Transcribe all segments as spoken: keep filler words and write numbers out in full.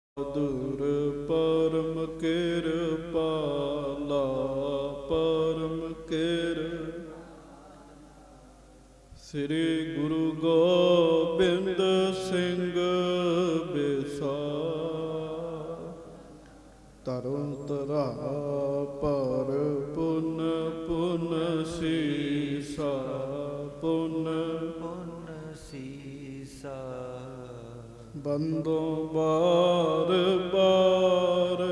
दूर परम किरपाला परम किर श्री गुरु गोबिंद सिंह बिसार तरु तरा पर पुन पुन सीसा पुन पुन सीसा बंदों बार बार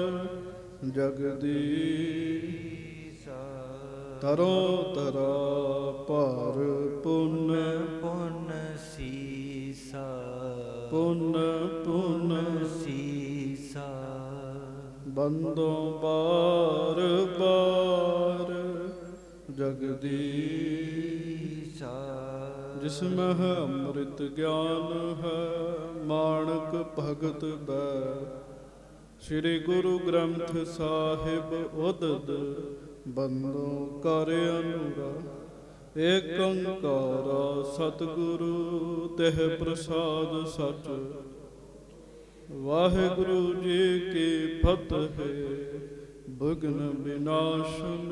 जगदीसा तरो तरा पर पुन पुन सीसा पुन पुन सीसा बंदों बार बार जगदीसा जिसमें है अमृत ज्ञान है माणक भगत बै श्री गुरु ग्रंथ साहिब उदद बंदों कर अनुरा एक अंकारा सतगुरु तेह प्रसाद सच वाहिगुरु जी की फतह विघ्न विनाशन।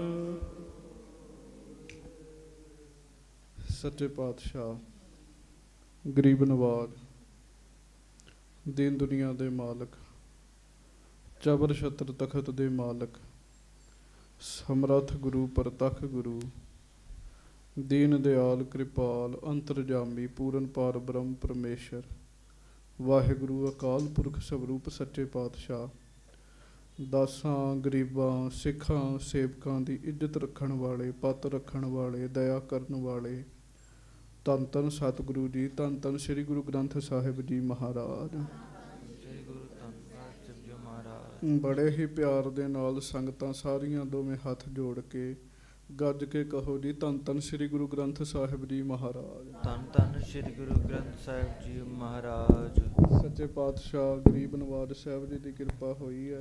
सच्चे पातशाह गरीब नवाज दीन दुनिया दे मालक चबर छत्र तखत दे मालक समरथ गुरु परतख गुरु दीन दयाल कृपाल अंतरजामी पूरन पार ब्रह्म परमेश्वर वाहिगुरु अकाल पुरख स्वरूप सच्चे पातशाह दासां गरीबां सिखां सेवकां दी इज्जत रखण वाले पत रखण वाले दया करन वाले धन धन सतगुरु जी धन धन श्री गुरु ग्रंथ साहिब जी महाराज श्री गुरु धनराज जी महाराज बड़े ही प्यार दे नाल संगतां सारियां दोवें हथ जोड़ के गज के कहो जी धन धन श्री गुरु ग्रंथ साहिब जी महाराज धन धन श्री गुरु ग्रंथ साहिब जी महाराज। सच्चे पातशाह गरीब नवाज साहिब जी की कृपा हुई है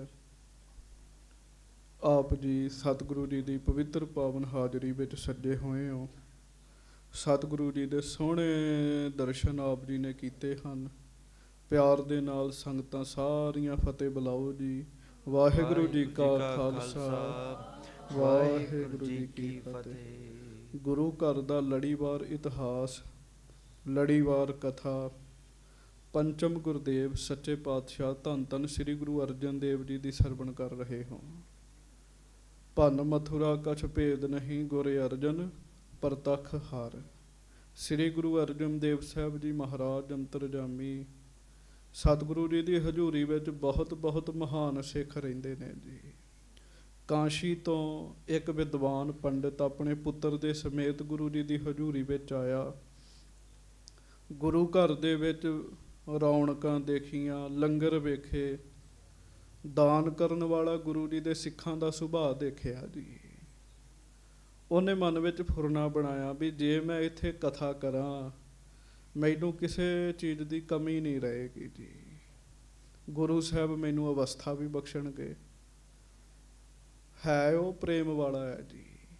आप जी सतगुरु जी की पवित्र पावन हाजरी विच सजे हुए हो सतगुरु जी दे सोहणे दर्शन आप जी ने कीते हन प्यार दे नाल संगतां सारियां फतेह बुलाओ जी वाहिगुरु जी का खालसा वाहिगुरु जी की फतेह। गुरु घर दा लड़ीवार इतिहास लड़ीवार कथा पंचम गुरदेव सच्चे पातशाह धन धन श्री गुरु अर्जन देव जी की सरवण कर रहे हो। भन मथुरा कछ भेद नहीं गुर अर्जन परतख हार श्री गुरु अर्जन देव साहब जी महाराज अंतरजामी सतगुरु जी की हजूरी विच बहुत बहुत महान सिख रहिंदे ने जी। काशी तो एक विद्वान पंडित अपने पुत्र दे समेत गुरु जी की हजूरी विच आया गुरु घर दे विच रौनकां देखियां लंगर वेखे दान करन वाला गुरु जी दे सिखां दा सुभाअ देखिया जी। उन्हें मन में फुरना बनाया भी जे मैं इत्थे कथा करा मैनू किसी चीज़ की कमी नहीं रहेगी जी। गुरु साहब मैनू अवस्था भी बख्शणगे है वो प्रेम वाला है जी।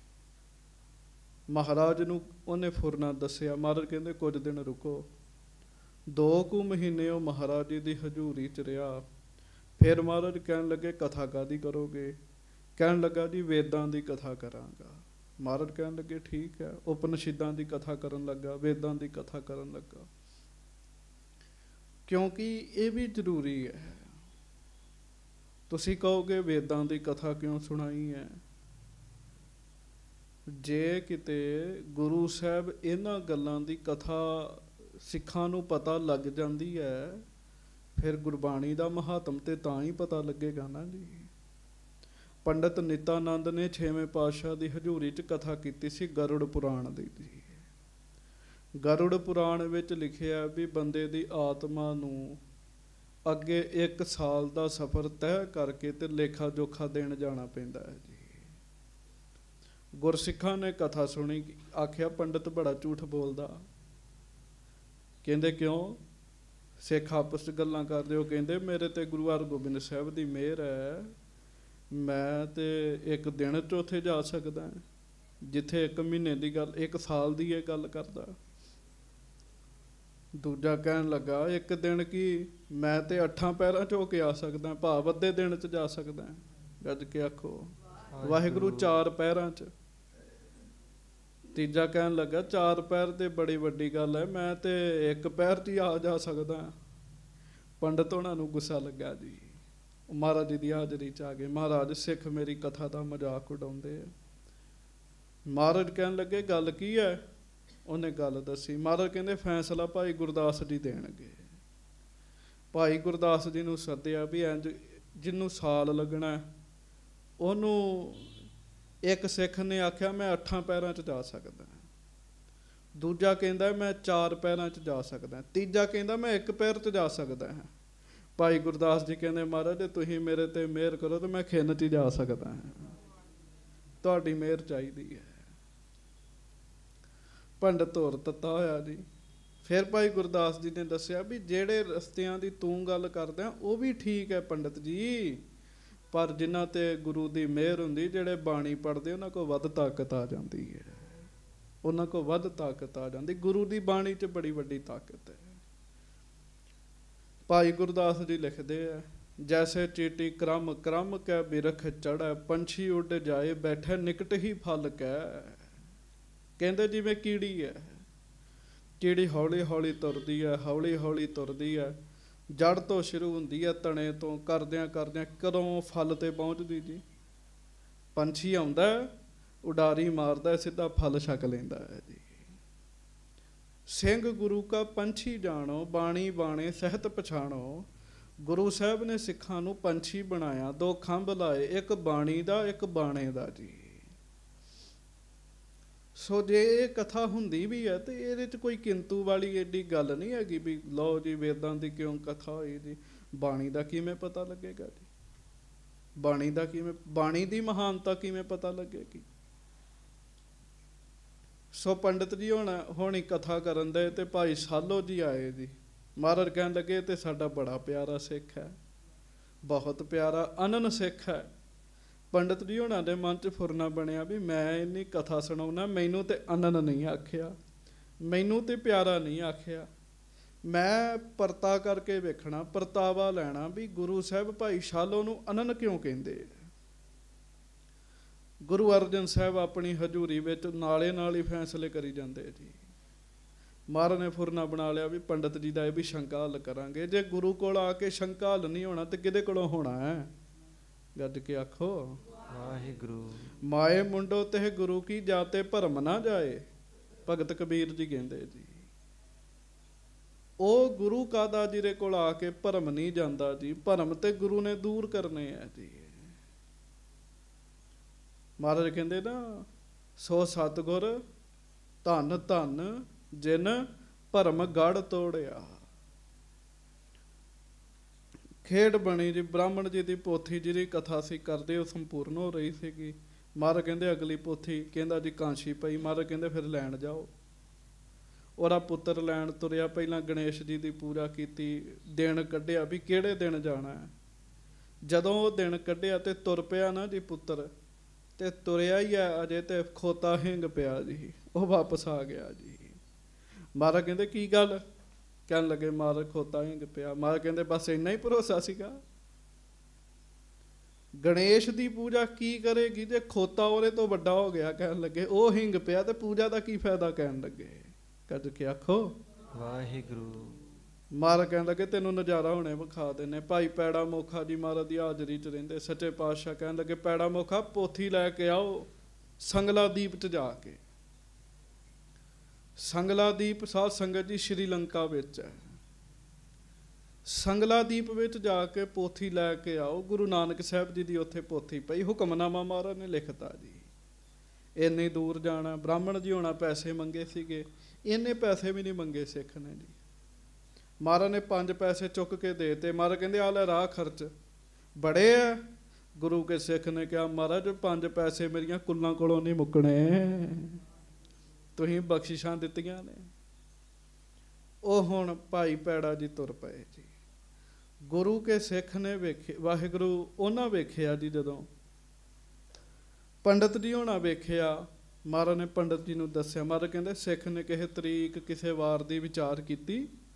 महाराज नू उन्हें फुरना दसिया महाराज कहते कुछ दिन रुको दो कु महीने वो महाराज जी की हजूरी च रहा फिर महाराज कहन लगे कथा कादी करोगे कहन लगा जी वेदां की कथा करांगा महाराज कहन लगे ठीक है उपनिषदां की कथा करन लगा वेदां की कथा करन लगा क्योंकि ये भी जरूरी है। तुसी कहोगे वेदां की कथा क्यों सुनाई है जे किते गुरु साहब इन्हां गल्लां की कथा सिखां नूं पता लग जाती है फिर गुरबाणी का महात्म ते तां ही पता लगेगा ना जी। पंडित नित्यानंद ने छेवें पातशाह की हजूरी च कथा की सी गरुड़ पुराण दी जी। गरुड़ पुराण विच लिखिया भी बंदे दी आत्मा नूं अगे एक साल का सफ़र तय करके ते लेखा जोखा देण जाना पैंदा है जी। गुरसिखां ने कथा सुनी आखिया पंडित बड़ा झूठ बोलदा कहंदे क्यों सिख आपस च गल्लां करदे हो कहंदे मेरे ते गुरु हरगोबिंद साहब दी मेहर है मैं ते एक दिन च उत्थे जा सकदा जिथे एक महीने की गल एक साल की यह गल करदा ਦੂਜਾ ਕਹਿਣ ਲੱਗਾ ਇੱਕ ਦਿਨ ਕੀ ਮੈਂ ਤੇ ਅੱਠਾਂ ਪੈਰਾਂ 'ਚ ਹੋ ਕੇ ਆ ਸਕਦਾ, ਭਾਵ ਅੱਧੇ ਦਿਨ 'ਚ ਜਾ ਸਕਦਾ। ਗੱਜ ਕੇ ਆਖੋ ਵਾਹਿਗੁਰੂ ਚਾਰ ਪੈਰਾਂ 'ਚ। ਤੀਜਾ ਕਹਿਣ ਲੱਗਾ ਚਾਰ ਪੈਰ ਤੇ ਬੜੀ ਵੱਡੀ ਗੱਲ ਹੈ, ਮੈਂ ਤੇ ਇੱਕ ਪੈਰ 'ਚ ਹੀ ਆ ਜਾ ਸਕਦਾ। ਪੰਡਤ ਉਹਨਾਂ ਨੂੰ ਗੁੱਸਾ ਲੱਗਾ ਜੀ, ਮਹਾਰਾਜ ਜੀ ਦੀ ਹਾਜ਼ਰੀ 'ਚ ਆ ਗਏ। ਮਹਾਰਾਜ ਸਿੱਖ ਮੇਰੀ ਕਥਾ ਦਾ ਮਜ਼ਾਕ ਉਡਾਉਂਦੇ ਆ। ਮਹਾਰਾਜ ਕਹਿਣ ਲੱਗੇ ਗੱਲ ਕੀ ਹੈ? ਉਹਨੇ ਗੱਲ ਦੱਸੀ। ਮਹਾਰਾਜ ਕਹਿੰਦੇ ਫੈਸਲਾ ਭਾਈ ਗੁਰਦਾਸ ਜੀ ਦੇਣਗੇ। ਭਾਈ ਗੁਰਦਾਸ ਜੀ ਨੂੰ ਸੱਦਿਆ ਵੀ ਇੰਝ ਜਿਹਨੂੰ ਸਾਲ ਲੱਗਣਾ ਉਹਨੂੰ ਇੱਕ ਸਿੱਖ ਨੇ ਆਖਿਆ ਮੈਂ ਅੱਠਾਂ ਪੈਰਾਂ 'ਚ ਜਾ ਸਕਦਾ, ਦੂਜਾ ਕਹਿੰਦਾ ਮੈਂ ਚਾਰ ਪੈਰਾਂ 'ਚ ਜਾ ਸਕਦਾ, ਤੀਜਾ ਕਹਿੰਦਾ ਮੈਂ ਇੱਕ ਪੈਰ 'ਚ ਜਾ ਸਕਦਾ ਹਾਂ। ਭਾਈ ਗੁਰਦਾਸ ਜੀ ਕਹਿੰਦੇ ਮਹਾਰਾਜ ਜੇ ਤੁਸੀਂ ਮੇਰੇ ਤੇ ਮਿਹਰ ਕਰੋ ਤਾਂ ਮੈਂ ਖਿੰਨ 'ਚ ਹੀ ਜਾ ਸਕਦਾ ਹਾਂ, ਤੁਹਾਡੀ ਮਿਹਰ ਚਾਹੀਦੀ ਹੈ। ਪੰਡਤ ਹੋਰ ਤੱਤਾ ਹੋਇਆ ਜੀ। ਫਿਰ ਭਾਈ ਗੁਰਦਾਸ ਜੀ ਨੇ ਦੱਸਿਆ ਵੀ ਜਿਹੜੇ ਰਸਤਿਆਂ ਦੀ ਤੂੰ ਗੱਲ ਕਰਦਾ ਉਹ ਵੀ ਠੀਕ ਹੈ ਪੰਡਤ ਜੀ, ਪਰ ਜਿਨ੍ਹਾਂ ਤੇ ਗੁਰੂ ਦੀ ਮਿਹਰ ਹੁੰਦੀ, ਜਿਹੜੇ ਬਾਣੀ ਪੜ੍ਹਦੇ ਉਹਨਾਂ ਕੋਲ ਵੱਧ ਤਾਕਤ ਆ ਜਾਂਦੀ ਹੈ, ਉਹਨਾਂ ਕੋਲ ਵੱਧ ਤਾਕਤ ਆ ਜਾਂਦੀ। ਗੁਰੂ ਦੀ ਬਾਣੀ 'ਚ ਬੜੀ ਵੱਡੀ ਤਾਕਤ ਹੈ। ਭਾਈ ਗੁਰਦਾਸ ਜੀ ਲਿਖਦੇ ਆ ਜੈਸੇ ਚੀਟੀ ਕਰਮ ਕਰਮ ਕੈ ਬਿਰਖ ਚੜ੍ਹੈ, ਪੰਛੀ ਉੱਡ ਜਾਏ ਬੈਠੇ ਨਿਕਟ ਹੀ ਫਲ ਕੈ। ਕਹਿੰਦੇ ਜਿਵੇਂ ਕੀੜੀ ਹੈ, ਕੀੜੀ ਹੌਲੀ ਹੌਲੀ ਤੁਰਦੀ ਹੈ, ਹੌਲੀ ਹੌਲੀ ਤੁਰਦੀ ਹੈ, ਜੜ ਤੋਂ ਸ਼ੁਰੂ ਹੁੰਦੀ ਹੈ, ਤਣੇ ਤੋਂ ਕਰਦਿਆਂ ਕਰਦਿਆਂ ਕਦੋਂ ਫਲ ਤੇ ਪਹੁੰਚਦੀ ਜੀ। ਪੰਛੀ ਆਉਂਦਾ ਉਡਾਰੀ ਮਾਰਦਾ ਸਿੱਧਾ ਫਲ ਛਕ ਲੈਂਦਾ ਹੈ ਜੀ। ਸਿੰਘ ਗੁਰੂ ਕਾ ਪੰਛੀ ਜਾਣੋ, ਬਾਣੀ ਬਾਣੇ ਸਹਿਤ ਪਛਾਣੋ। ਗੁਰੂ ਸਾਹਿਬ ਨੇ ਸਿੱਖਾਂ ਨੂੰ ਪੰਛੀ ਬਣਾਇਆ, ਦੋ ਖੰਭ ਲਾਏ, ਇੱਕ ਬਾਣੀ ਦਾ ਇੱਕ ਬਾਣੇ ਦਾ ਜੀ। ਸੋ ਜੇ ਇਹ ਕਥਾ ਹੁੰਦੀ ਵੀ ਹੈ ਤੇ ਇਹਦੇ 'ਚ ਕੋਈ ਕਿੰਤੂ ਵਾਲੀ ਏਡੀ ਗੱਲ ਨਹੀਂ ਹੈਗੀ ਵੀ ਲਓ ਜੀ ਵੇਦਾਂ ਦੀ ਕਿਉਂ ਕਥਾ ਹੋਈ ਜੀ, ਬਾਣੀ ਦਾ ਕਿਵੇਂ ਪਤਾ ਲੱਗੇਗਾ ਜੀ? ਬਾਣੀ ਦਾ ਕਿਵੇਂ, ਬਾਣੀ ਦੀ ਮਹਾਨਤਾ ਕਿਵੇਂ ਪਤਾ ਲੱਗੇਗੀ? ਸੋ ਪੰਡਤ ਜੀ ਹੁਣ ਹੁਣ ਹੀ ਕਥਾ ਕਰਨ ਦੇ ਤੇ ਭਾਈ ਸਾਲੋ ਜੀ ਆਏ ਜੀ। ਮਹਾਰਾਜ ਕਹਿਣ ਲੱਗੇ ਤੇ ਸਾਡਾ ਬੜਾ ਪਿਆਰਾ ਸਿੱਖ ਹੈ, ਬਹੁਤ ਪਿਆਰਾ ਅਨਨ ਸਿੱਖ ਹੈ। ਪੰਡਤ ਜੀ ਹੋਣਾ ਦੇ ਮਨ 'ਚ ਫੁਰਨਾ ਬਣਿਆ ਵੀ ਮੈਂ ਇੰਨੀ ਕਥਾ ਸੁਣਾਉਣਾ, ਮੈਨੂੰ ਤੇ ਅਨਨ ਨਹੀਂ ਆਖਿਆ, ਮੈਨੂੰ ਤੇ ਪਿਆਰਾ ਨਹੀਂ ਆਖਿਆ। ਮੈਂ ਪਰਤਾ ਕਰਕੇ ਵੇਖਣਾ, ਪਰਤਾਵਾ ਲੈਣਾ ਵੀ ਗੁਰੂ ਸਾਹਿਬ ਭਾਈ ਸ਼ਾਲੋ ਨੂੰ ਅਨਨ ਕਿਉਂ ਕਹਿੰਦੇ। ਗੁਰੂ ਅਰਜਨ ਸਾਹਿਬ ਆਪਣੀ ਹਜ਼ੂਰੀ ਵਿੱਚ ਨਾਲੇ ਨਾਲ ਹੀ ਫੈਸਲੇ ਕਰੀ ਜਾਂਦੇ ਜੀ। ਮਹਾਰਾਜ ਨੇ ਫੁਰਨਾ ਬਣਾ ਲਿਆ ਵੀ ਪੰਡਤ ਜੀ ਦਾ ਇਹ ਵੀ ਸ਼ੰਕਾ ਹੱਲ ਕਰਾਂਗੇ। ਜੇ ਗੁਰੂ ਕੋਲ ਆ ਕੇ ਸ਼ੰਕਾ ਹੱਲ ਨਹੀਂ ਹੋਣਾ ਤੇ ਕਿਹਦੇ ਕੋਲੋਂ ਹੋਣਾ ਹੈ? ਗੱਜ ਕੇ ਆਖੋ ਵਾਹਿਗੁਰੂ। ਮਾਏ ਮੁੰਡੋ ਤੇ ਗੁਰੂ ਕੀ ਜਾਤੇ ਭਰਮ ਨਾ ਜਾਏ, ਭਗਤ ਕਬੀਰ ਜੀ ਕਹਿੰਦੇ ਜੀ। ਉਹ ਗੁਰੂ ਕਾਦਾ ਜਿਹਦੇ ਕੋਲ ਆ ਕੇ ਭਰਮ ਨਹੀਂ ਜਾਂਦਾ ਜੀ, ਭਰਮ ਤੇ ਗੁਰੂ ਨੇ ਦੂਰ ਕਰਨੇ ਆ ਜੀ। ਮਹਾਰਾਜ ਕਹਿੰਦੇ ਨਾ ਸੋ ਸਤਿਗੁਰ ਧੰਨ ਧੰਨ ਜਿਨ ਭਰਮ ਗੜ ਤੋੜਿਆ। ਖੇਡ ਬਣੀ ਜੀ। ਬ੍ਰਾਹਮਣ ਜੀ ਦੀ ਪੋਥੀ ਜਿਹਦੀ ਕਥਾ ਸੀ ਕਰਦੇ ਉਹ ਸੰਪੂਰਨ ਹੋ ਰਹੀ ਸੀਗੀ। ਮਹਾਰਾਜ ਕਹਿੰਦੇ ਅਗਲੀ ਪੋਥੀ, ਕਹਿੰਦਾ ਜੀ ਕਾਂਸ਼ੀ ਪਈ। ਮਹਾਰਾਜ ਕਹਿੰਦੇ ਫਿਰ ਲੈਣ ਜਾਓ। ਉਹਦਾ ਪੁੱਤਰ ਲੈਣ ਤੁਰਿਆ, ਪਹਿਲਾਂ ਗਣੇਸ਼ ਜੀ ਦੀ ਪੂਜਾ ਕੀਤੀ, ਦਿਨ ਕੱਢਿਆ ਵੀ ਕਿਹੜੇ ਦਿਨ ਜਾਣਾ ਹੈ। ਜਦੋਂ ਉਹ ਦਿਨ ਕੱਢਿਆ ਤੇ ਤੁਰ ਪਿਆ ਨਾ ਜੀ ਪੁੱਤਰ, ਤੇ ਤੁਰਿਆ ਹੀ ਹੈ ਅਜੇ ਤੇ ਖੋਤਾ ਹਿੰਗ ਪਿਆ ਜੀ, ਉਹ ਵਾਪਸ ਆ ਗਿਆ ਜੀ। ਮਹਾਰਾਜ ਕਹਿੰਦੇ ਕੀ ਗੱਲ? ਕਹਿਣ ਲੱਗੇ ਮਹਾਰਾਜ ਖੋਤਾ ਹਿੰਗ ਪਿਆ। ਮਹਾਰਾਜ ਕਹਿੰਦੇ ਬਸ ਇੰਨਾ ਹੀ ਭਰੋਸਾ ਸੀਗਾ? ਗਣੇਸ਼ ਦੀ ਪੂਜਾ ਕੀ ਕਰੇਗੀ ਜੇ ਖੋਤਾ ਉਹਦੇ ਤੋਂ ਵੱਡਾ ਹੋ ਗਿਆ? ਕਹਿਣ ਲੱਗੇ ਉਹ ਹਿੰਗ ਪਿਆ ਤੇ ਪੂਜਾ ਦਾ ਕੀ ਫਾਇਦਾ? ਕਹਿਣ ਲੱਗੇ ਕੱਜ ਕੇ ਆਖੋ ਵਾਹਿਗੁਰੂ। ਮਹਾਰਾਜ ਕਹਿਣ ਲੱਗੇ ਤੈਨੂੰ ਨਜ਼ਾਰਾ ਹੁਣੇ ਵਿਖਾ ਦਿੰਦੇ। ਭਾਈ ਪੈੜਾ ਮੋਖਾ ਜੀ ਮਹਾਰਾਜ ਦੀ ਹਾਜ਼ਰੀ 'ਚ ਰਹਿੰਦੇ, ਸੱਚੇ ਪਾਤਸ਼ਾਹ ਕਹਿਣ ਲੱਗੇ ਪੈੜਾ ਮੋਖਾ ਪੋਥੀ ਲੈ ਕੇ ਆਓ ਸੰਗਲਾ ਦੀਪ 'ਚ ਜਾ ਕੇ। ਸੰਗਲਾ ਦੀਪ ਸਾਧ ਸੰਗਤ ਜੀ ਸ਼੍ਰੀਲੰਕਾ ਵਿੱਚ ਹੈ। ਸੰਗਲਾ ਦੀਪ ਵਿੱਚ ਜਾ ਕੇ ਪੋਥੀ ਲੈ ਕੇ ਆਓ। ਗੁਰੂ ਨਾਨਕ ਸਾਹਿਬ ਜੀ ਦੀ ਉੱਥੇ ਪੋਥੀ ਪਈ, ਹੁਕਮਨਾਮਾ ਮਹਾਰਾਜ ਨੇ ਲਿਖਤਾ ਜੀ। ਇੰਨੀ ਦੂਰ ਜਾਣਾ, ਬ੍ਰਾਹਮਣ ਜੀ ਹੋਣਾ ਪੈਸੇ ਮੰਗੇ ਸੀਗੇ, ਇੰਨੇ ਪੈਸੇ ਵੀ ਨਹੀਂ ਮੰਗੇ ਸਿੱਖ ਨੇ ਜੀ। ਮਹਾਰਾਜ ਨੇ ਪੰਜ ਪੈਸੇ ਚੁੱਕ ਕੇ ਦੇ ਤੇ। ਮਹਾਰਾਜ ਕਹਿੰਦੇ ਆ ਲੈ ਰਾਹ ਖਰਚ, ਬੜੇ ਆ। ਗੁਰੂ ਕੇ ਸਿੱਖ ਨੇ ਕਿਹਾ ਮਹਾਰਾਜ ਪੰਜ ਪੈਸੇ ਮੇਰੀਆਂ ਕੁੱਲਾਂ ਕੋਲੋਂ ਨਹੀਂ ਮੁੱਕਣੇ, ਤੁਸੀਂ ਬਖਸ਼ਿਸ਼ਾਂ ਦਿੱਤੀਆਂ ਨੇ। ਉਹ ਹੁਣ ਭਾਈ ਪੈੜਾ ਜੀ ਤੁਰ ਪਏ ਜੀ। ਗੁਰੂ ਕੇ ਸਿੱਖ ਨੇ ਵੇਖੇ, ਵਾਹਿਗੁਰੂ ਉਹਨਾਂ ਵੇਖਿਆ ਜੀ। ਜਦੋਂ ਪੰਡਤ ਜੀ ਹੋਣਾ ਵੇਖਿਆ, ਮਹਾਰਾਜ ਨੇ ਪੰਡਤ ਜੀ ਨੂੰ ਦੱਸਿਆ। ਮਹਾਰਾਜ ਕਹਿੰਦੇ ਸਿੱਖ ਨੇ ਕਿਸੇ ਤਰੀਕ ਕਿਸੇ ਵਾਰ ਦੀ ਵਿਚਾਰ ਕੀਤੀ,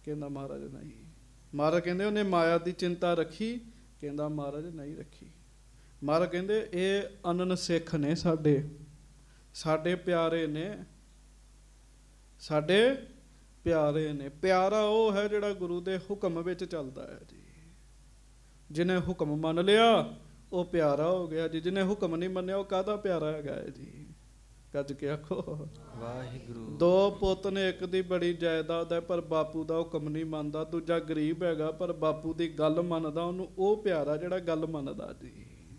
ਕਹਿੰਦਾ ਮਹਾਰਾਜ ਨਹੀਂ। ਮਹਾਰਾਜ ਕਹਿੰਦੇ ਉਹਨੇ ਮਾਇਆ ਦੀ ਚਿੰਤਾ ਰੱਖੀ? ਕਹਿੰਦਾ ਮਹਾਰਾਜ ਨਹੀਂ ਰੱਖੀ। ਮਹਾਰਾਜ ਕਹਿੰਦੇ ਇਹ ਅਨਨ ਸਿੱਖ ਨੇ, ਸਾਡੇ ਸਾਡੇ ਪਿਆਰੇ ਨੇ, ਸਾਡੇ ਪਿਆਰੇ ਨੇ। ਪਿਆਰਾ ਉਹ ਹੈ ਜਿਹੜਾ ਗੁਰੂ ਦੇ ਹੁਕਮ ਵਿੱਚ ਚੱਲਦਾ ਹੈ ਜੀ। ਜਿਹਨੇ ਹੁਕਮ ਮੰਨ ਲਿਆ ਉਹ ਪਿਆਰਾ ਹੋ ਗਿਆ ਜੀ, ਜਿਹਨੇ ਹੁਕਮ ਨਹੀਂ ਮੰਨਿਆ ਉਹ ਕਾਹਦਾ ਪਿਆਰਾ ਹੈਗਾ ਹੈ ਜੀ। ਗੱਜ ਕੇ ਆਖੋ ਵਾਹਿਗੁਰੂ। ਦੋ ਪੁੱਤ ਨੇ, ਇੱਕ ਦੀ ਬੜੀ ਜਾਇਦਾਦ ਹੈ ਪਰ ਬਾਪੂ ਦਾ ਹੁਕਮ ਨਹੀਂ ਮੰਨਦਾ, ਦੂਜਾ ਗਰੀਬ ਹੈਗਾ ਪਰ ਬਾਪੂ ਦੀ ਗੱਲ ਮੰਨਦਾ, ਉਹਨੂੰ ਉਹ ਪਿਆਰਾ ਜਿਹੜਾ ਗੱਲ ਮੰਨਦਾ ਜੀ।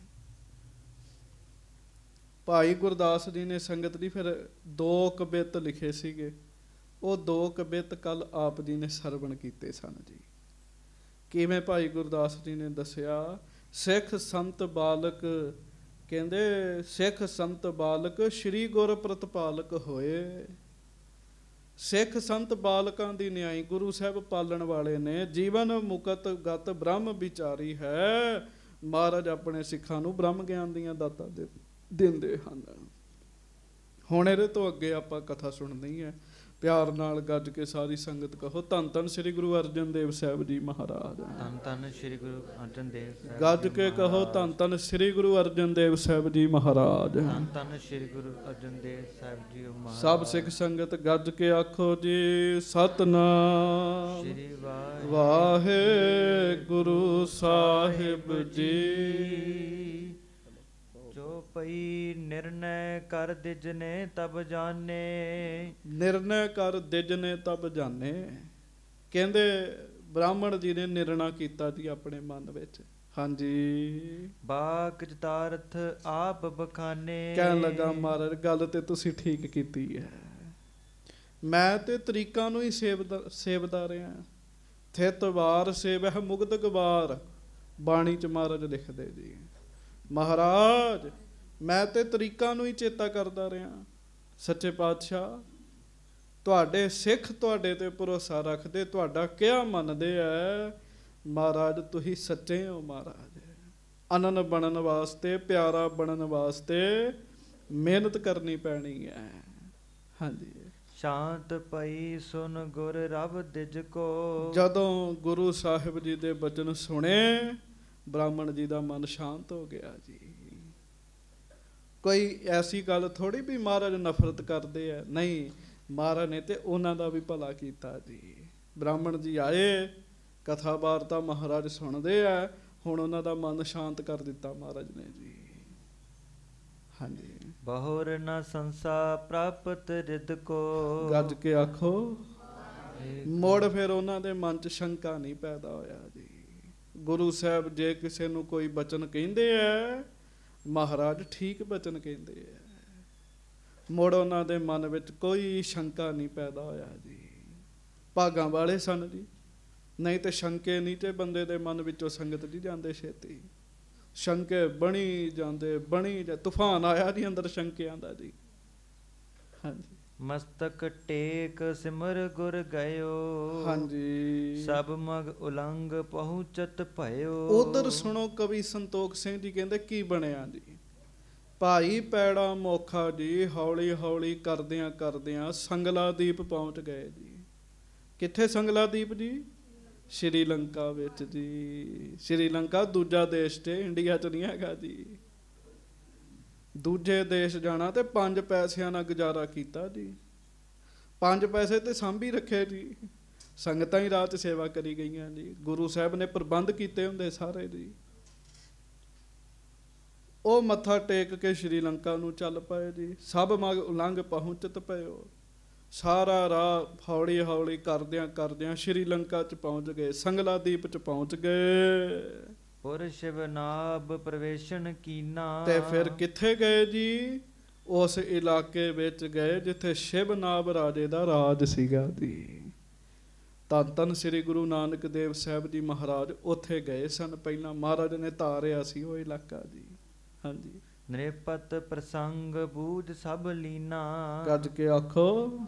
ਭਾਈ ਗੁਰਦਾਸ ਜੀ ਨੇ ਸੰਗਤ ਦੀ ਫਿਰ ਦੋ ਕਵਿਤ ਲਿਖੇ ਸੀਗੇ, ਉਹ ਦੋ ਕਵਿਤ ਕੱਲ ਆਪ ਜੀ ਨੇ ਸਰਵਣ ਕੀਤੇ ਸਨ ਜੀ। ਕਿਵੇਂ ਭਾਈ ਗੁਰਦਾਸ ਜੀ ਨੇ ਦੱਸਿਆ, ਸਿੱਖ ਸੰਤ ਬਾਲਕ, ਕਹਿੰਦੇ ਸਿੱਖ ਸੰਤ ਬਾਲਕ ਸ਼੍ਰੀ ਗੁਰ ਪ੍ਰਤਪਾਲਕ ਹੋਏ। ਸਿੱਖ ਸੰਤ ਬਾਲਕਾਂ ਦੀ ਨਿਆਈ ਗੁਰੂ ਸਾਹਿਬ ਪਾਲਣ ਵਾਲੇ ਨੇ। ਜੀਵਨ ਮੁਕਤ ਗਤ ਬ੍ਰਹਮ ਵਿਚਾਰੀ ਹੈ। ਮਹਾਰਾਜ ਆਪਣੇ ਸਿੱਖਾਂ ਨੂੰ ਬ੍ਰਹਮ ਗਿਆਨ ਦੀਆਂ ਦਾਤਾਂ ਦੇ ਦਿੰਦੇ ਹਨ। ਹੁਣ ਇਹਦੇ ਤੋਂ ਅੱਗੇ ਆਪਾਂ ਕਥਾ ਸੁਣਨੀ ਹੈ। ਪਿਆਰ ਨਾਲ ਗੱਜ ਕੇ ਸਾਰੀ ਸੰਗਤ ਕਹੋ ਧੰਨ ਧੰਨ ਸ੍ਰੀ ਗੁਰੂ ਅਰਜਨ ਦੇਵ ਸਾਹਿਬ ਜੀ ਮਹਾਰਾਜ। ਧੰਨ ਧੰਨ ਸ੍ਰੀ ਗੁਰੂ ਅਰਜਨ ਦੇਵ ਸਾਹਿਬ। ਗੱਜ ਕੇ ਕਹੋ ਧੰਨ ਧੰਨ ਸ੍ਰੀ ਗੁਰੂ ਅਰਜਨ ਦੇਵ ਸਾਹਿਬ ਜੀ ਮਹਾਰਾਜ। ਧੰਨ ਧੰਨ ਸ੍ਰੀ ਗੁਰੂ ਅਰਜਨ ਦੇਵ ਸਾਹਿਬ ਜੀ ਮਹਾਰਾਜ। ਸਭ ਸਿੱਖ ਸੰਗਤ ਗੱਜ ਕੇ ਆਖੋ ਜੀ ਸਤਿਨਾਮ ਸ੍ਰੀ ਵਾਹਿਗੁਰੂ ਸਾਹਿਬ ਜੀ। ਜੋ ਪਈ ਨਿਰਣੈ ਕਰ ਦਿਜਨੇ ਤਬ ਜਾਣੇ। ਨਿਰਣੈ ਕਰ ਦਿਜਨੇ ਤਬ ਜਾਣੇ। ਕਹਿੰਦੇ ਬ੍ਰਾਹਮਣ ਜੀ ਨੇ ਨਿਰਣਾ ਕੀਤਾ ਜੀ ਆਪਣੇ ਮਨ ਵਿੱਚ। ਹਾਂਜੀ ਬਾਕ ਚਤਾਰਥ ਆਪ ਬਖਾਨੇ। ਕਹਿਣ ਲੱਗਾ ਮਹਾਰਾਜ ਗੱਲ ਤੇ ਤੁਸੀਂ ਠੀਕ ਕੀਤੀ ਹੈ, ਮੈਂ ਤੇ ਤਰੀਕਾਂ ਨੂੰ ਹੀ ਸੇਵਦਾ ਸੇਵਦਾ ਰਿਹਾ। ਥਿਤ ਵਾਰ ਸੇਵਹਿ ਮੁਗਧ ਗਵਾਰ, ਬਾਣੀ ਚ ਮਹਾਰਾਜ ਲਿਖਦੇ ਜੀ। ਮਹਾਰਾਜ ਮੈਂ ਤੇ ਤਰੀਕਾਂ ਨੂੰ ਹੀ ਚੇਤਾ ਕਰਦਾ ਰਿਹਾ। ਸੱਚੇ ਪਾਤਸ਼ਾਹ ਤੁਹਾਡੇ ਸਿੱਖ ਤੁਹਾਡੇ ਤੇ ਭਰੋਸਾ ਰੱਖਦੇ, ਤੁਹਾਡਾ ਕਿਹਾ ਮੰਨਦੇ ਐ। ਮਹਾਰਾਜ ਤੁਸੀਂ ਸੱਚੇ ਹੋ। ਮਹਾਰਾਜ ਅਨਨ ਬਣਨ ਵਾਸਤੇ, ਪਿਆਰਾ ਬਣਨ ਵਾਸਤੇ ਮਿਹਨਤ ਕਰਨੀ ਪੈਣੀ ਹੈ। ਹਾਂਜੀ ਸ਼ਾਂਤ ਪਈ ਸੁਨ ਗੁਰ ਰਬ ਦਿਜ ਕੋ। ਜਦੋਂ ਗੁਰੂ ਸਾਹਿਬ ਜੀ ਦੇ ਬਚਨ ਸੁਣੇ ਬ੍ਰਾਹਮਣ ਜੀ ਦਾ ਮਨ ਸ਼ਾਂਤ ਹੋ ਗਿਆ ਜੀ। ਕੋਈ ਐਸੀ ਗੱਲ ਥੋੜੀ ਵੀ ਮਹਾਰਾਜ ਨਫ਼ਰਤ ਕਰਦੇ ਆ, ਨਹੀਂ, ਮਹਾਰਾਜ ਨੇ ਤੇ ਉਹਨਾਂ ਦਾ ਵੀ ਭਲਾ ਕੀਤਾ ਜੀ। ਬ੍ਰਾਹਮਣ ਜੀ ਆਏ, ਕਥਾ ਵਾਰਤਾ ਮਹਾਰਾਜ ਸੁਣਦੇ ਆ, ਹੁਣ ਉਹਨਾਂ ਦਾ ਮਨ ਸ਼ਾਂਤ ਕਰ ਦਿੱਤਾ ਮਹਾਰਾਜ ਨੇ ਜੀ। ਹਾਂਜੀ ਬਹੁਰ ਨ ਸੰਸਾ ਪ੍ਰਾਪਤ ਰਿਦ ਕੋ। ਗੱਜ ਕੇ ਆਖੋ ਮੁੜ ਫਿਰ ਉਹਨਾਂ ਦੇ ਮਨ 'ਚ ਸ਼ੰਕਾ ਨਹੀਂ ਪੈਦਾ ਹੋਇਆ ਜੀ। ਗੁਰੂ ਸਾਹਿਬ ਜੇ ਕਿਸੇ ਨੂੰ ਕੋਈ ਬਚਨ ਕਹਿੰਦੇ ਆ, ਮਹਾਰਾਜ ਠੀਕ ਬਚਨ ਕਹਿੰਦੇ ਆ। ਮੁੜ ਉਹਨਾਂ ਦੇ ਮਨ ਵਿੱਚ ਕੋਈ ਸ਼ੰਕਾ ਨਹੀਂ ਪੈਦਾ ਹੋਇਆ ਜੀ। ਭਾਗਾਂ ਵਾਲੇ ਸਨ ਜੀ, ਨਹੀਂ ਤੇ ਸ਼ੰਕੇ ਨਹੀਂ ਤੇ ਬੰਦੇ ਦੇ ਮਨ ਵਿੱਚੋਂ ਸੰਗਤ ਜੀ ਜਾਂਦੇ ਛੇਤੀ। ਸ਼ੰਕੇ ਬਣੀ ਜਾਂਦੇ ਬਣੀ ਜਾ ਤੂਫਾਨ ਆਇਆ ਜੀ ਅੰਦਰ ਸ਼ੰਕਿਆਂ ਦਾ ਜੀ। ਹਾਂਜੀ ਮਸਤਕ ਟੇਕ ਸਿਮਰ ਗੁਰ ਗਇਓ। ਹਾਂਜੀ ਸਭ ਮਗ ਉਲੰਘ ਪਹੁੰਚਤ ਭਇਓ। ਉਧਰ ਸੁਣੋ ਕਵੀ ਸੰਤੋਖ ਸਿੰਘ ਜੀ ਕਹਿੰਦੇ ਕੀ ਬਣਿਆ ਜੀ। ਭਾਈ ਪੈੜਾ ਮੋਖਾ ਜੀ ਹੌਲੀ ਹੌਲੀ ਕਰਦਿਆਂ ਕਰਦਿਆਂ ਸੰਗਲਾਦੀਪ ਪਹੁੰਚ ਗਏ ਜੀ। ਕਿੱਥੇ ਸੰਗਲਾਦੀਪ ਜੀ? ਸ਼੍ਰੀ ਲੰਕਾ ਵਿੱਚ ਜੀ। ਸ਼੍ਰੀ ਲੰਕਾ ਦੂਜਾ ਦੇਸ਼ ਤੇ, ਇੰਡੀਆ ਚ ਨਹੀਂ ਹੈਗਾ ਜੀ। ਦੂਜੇ ਦੇਸ਼ ਜਾਣਾ ਤੇ ਪੰਜ ਪੈਸਿਆਂ ਨਾਲ ਗੁਜ਼ਾਰਾ ਕੀਤਾ ਜੀ। ਪੰਜ ਪੈਸੇ ਤੇ ਸਾਂਭੀ ਰੱਖੇ ਜੀ। ਸੰਗਤਾਂ ਹੀ ਰਾਹ 'ਚ ਸੇਵਾ ਕਰੀ ਗਈਆਂ ਜੀ। ਗੁਰੂ ਸਾਹਿਬ ਨੇ ਪ੍ਰਬੰਧ ਕੀਤੇ ਹੁੰਦੇ ਸਾਰੇ ਜੀ। ਉਹ ਮੱਥਾ ਟੇਕ ਕੇ ਸ਼੍ਰੀ ਲੰਕਾ ਨੂੰ ਚੱਲ ਪਏ ਜੀ। ਸਭ ਮਗ ਉਲੰਘ ਪਹੁੰਚਤ ਪਇਓ। ਸਾਰਾ ਰਾਹ ਹੌਲੀ ਹੌਲੀ ਕਰਦਿਆਂ ਕਰਦਿਆਂ ਸ਼੍ਰੀ ਲੰਕਾ 'ਚ ਪਹੁੰਚ ਗਏ, ਸੰਗਲਾਦੀਪ 'ਚ ਪਹੁੰਚ ਗਏ। ਪੁਰ ਸ਼ਿਵ ਨਾਭ ਪ੍ਰਵੇਸ਼ਨ ਕੀਨਾ। ਤੇ ਫਿਰ ਕਿੱਥੇ ਗਏ ਜੀ? ਉਸ ਇਲਾਕੇ ਵਿੱਚ ਗਏ ਜਿੱਥੇ ਸ਼ਿਵ ਨਾਭ ਰਾਜੇ ਦਾ ਰਾਜ ਸੀਗਾ ਜੀ। ਧੰਨ ਧੰਨ ਸ੍ਰੀ ਗੁਰੂ ਨਾਨਕ ਦੇਵ ਸਾਹਿਬ ਜੀ ਮਹਾਰਾਜ ਉੱਥੇ ਗਏ ਸਨ। ਪਹਿਲਾਂ ਮਹਾਰਾਜ ਨੇ ਧਾਰਿਆ ਸੀ ਉਹ ਇਲਾਕਾ ਜੀ। ਹਾਂਜੀ ਨਿਰਪਤ ਪ੍ਰਸੰਗ ਬੂਝ ਸਭ ਲੀਨਾ। ਗੱਜ ਕੇ ਆਖੋ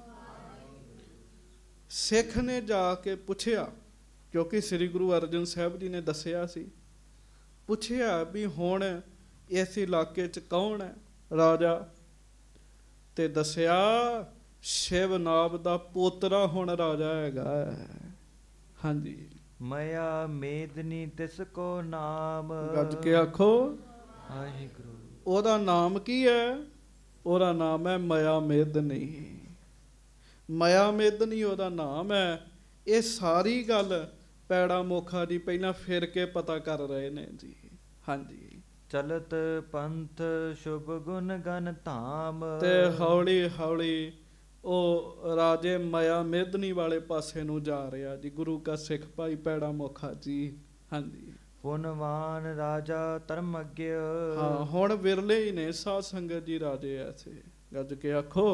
ਸਿੱਖ ਨੇ ਜਾ ਕੇ ਪੁੱਛਿਆ, ਕਿਉਂਕਿ ਸ੍ਰੀ ਗੁਰੂ ਅਰਜਨ ਸਾਹਿਬ ਜੀ ਨੇ ਦੱਸਿਆ ਸੀ। ਪੁੱਛਿਆ ਵੀ ਹੁਣ ਇਸ ਇਲਾਕੇ 'ਚ ਕੌਣ ਹੈ ਰਾਜਾ? ਤੇ ਦੱਸਿਆ ਸ਼ਿਵ ਨਾਭ ਦਾ ਪੋਤਰਾ ਹੁਣ ਰਾਜਾ ਹੈਗਾ। ਹਾਂਜੀ ਮਇਆ ਮੇਦਨੀ ਤਿਸ ਕੋ ਨਾਮ। ਗੱਜ ਕੇ ਆਖੋ ਵਾਹਿਗੁਰੂ। ਉਹਦਾ ਨਾਮ ਕੀ ਹੈ? ਉਹਦਾ ਨਾਮ ਹੈ ਮਇਆ ਮੇਦਨੀ। ਮਇਆ ਮੇਦਨੀ ਉਹਦਾ ਨਾਮ ਹੈ। ਇਹ ਸਾਰੀ ਗੱਲ ਪੈੜਾ ਮੋਖਾ ਜੀ ਪਹਿਲਾਂ ਫਿਰ ਕੇ ਪਤਾ ਕਰ ਰਹੇ ਨੇ ਜੀ। ਹਾਂਜੀ ਚਲਤ ਪੰਥ ਸ਼ੁਭ ਗੁਣ ਗਨ ਧਾਮ। ਤੇ ਹੌਲੀ ਹੌਲੀ ਉਹ ਰਾਜੇ ਮਇਆ ਮੇਦਨੀ ਵਾਲੇ ਪਾਸੇ ਨੂੰ ਜਾ ਰਿਹਾ ਜੀ, ਗੁਰੂ ਕਾ ਸਿੱਖ ਭਾਈ ਪੈੜਾ ਮੋਖਾ ਜੀ। ਹਾਂਜੀ ਪੁਨਵਾਨ ਰਾਜਾ ਧਰਮੱਗਿ। ਹਾਂ ਹੁਣ ਵਿਰਲੇ ਹੀ ਨੇ ਸਾਧ ਸੰਗਤ ਜੀ ਰਾਜੇ ਐਸੇ। ਗੱਜ ਕੇ ਆਖੋ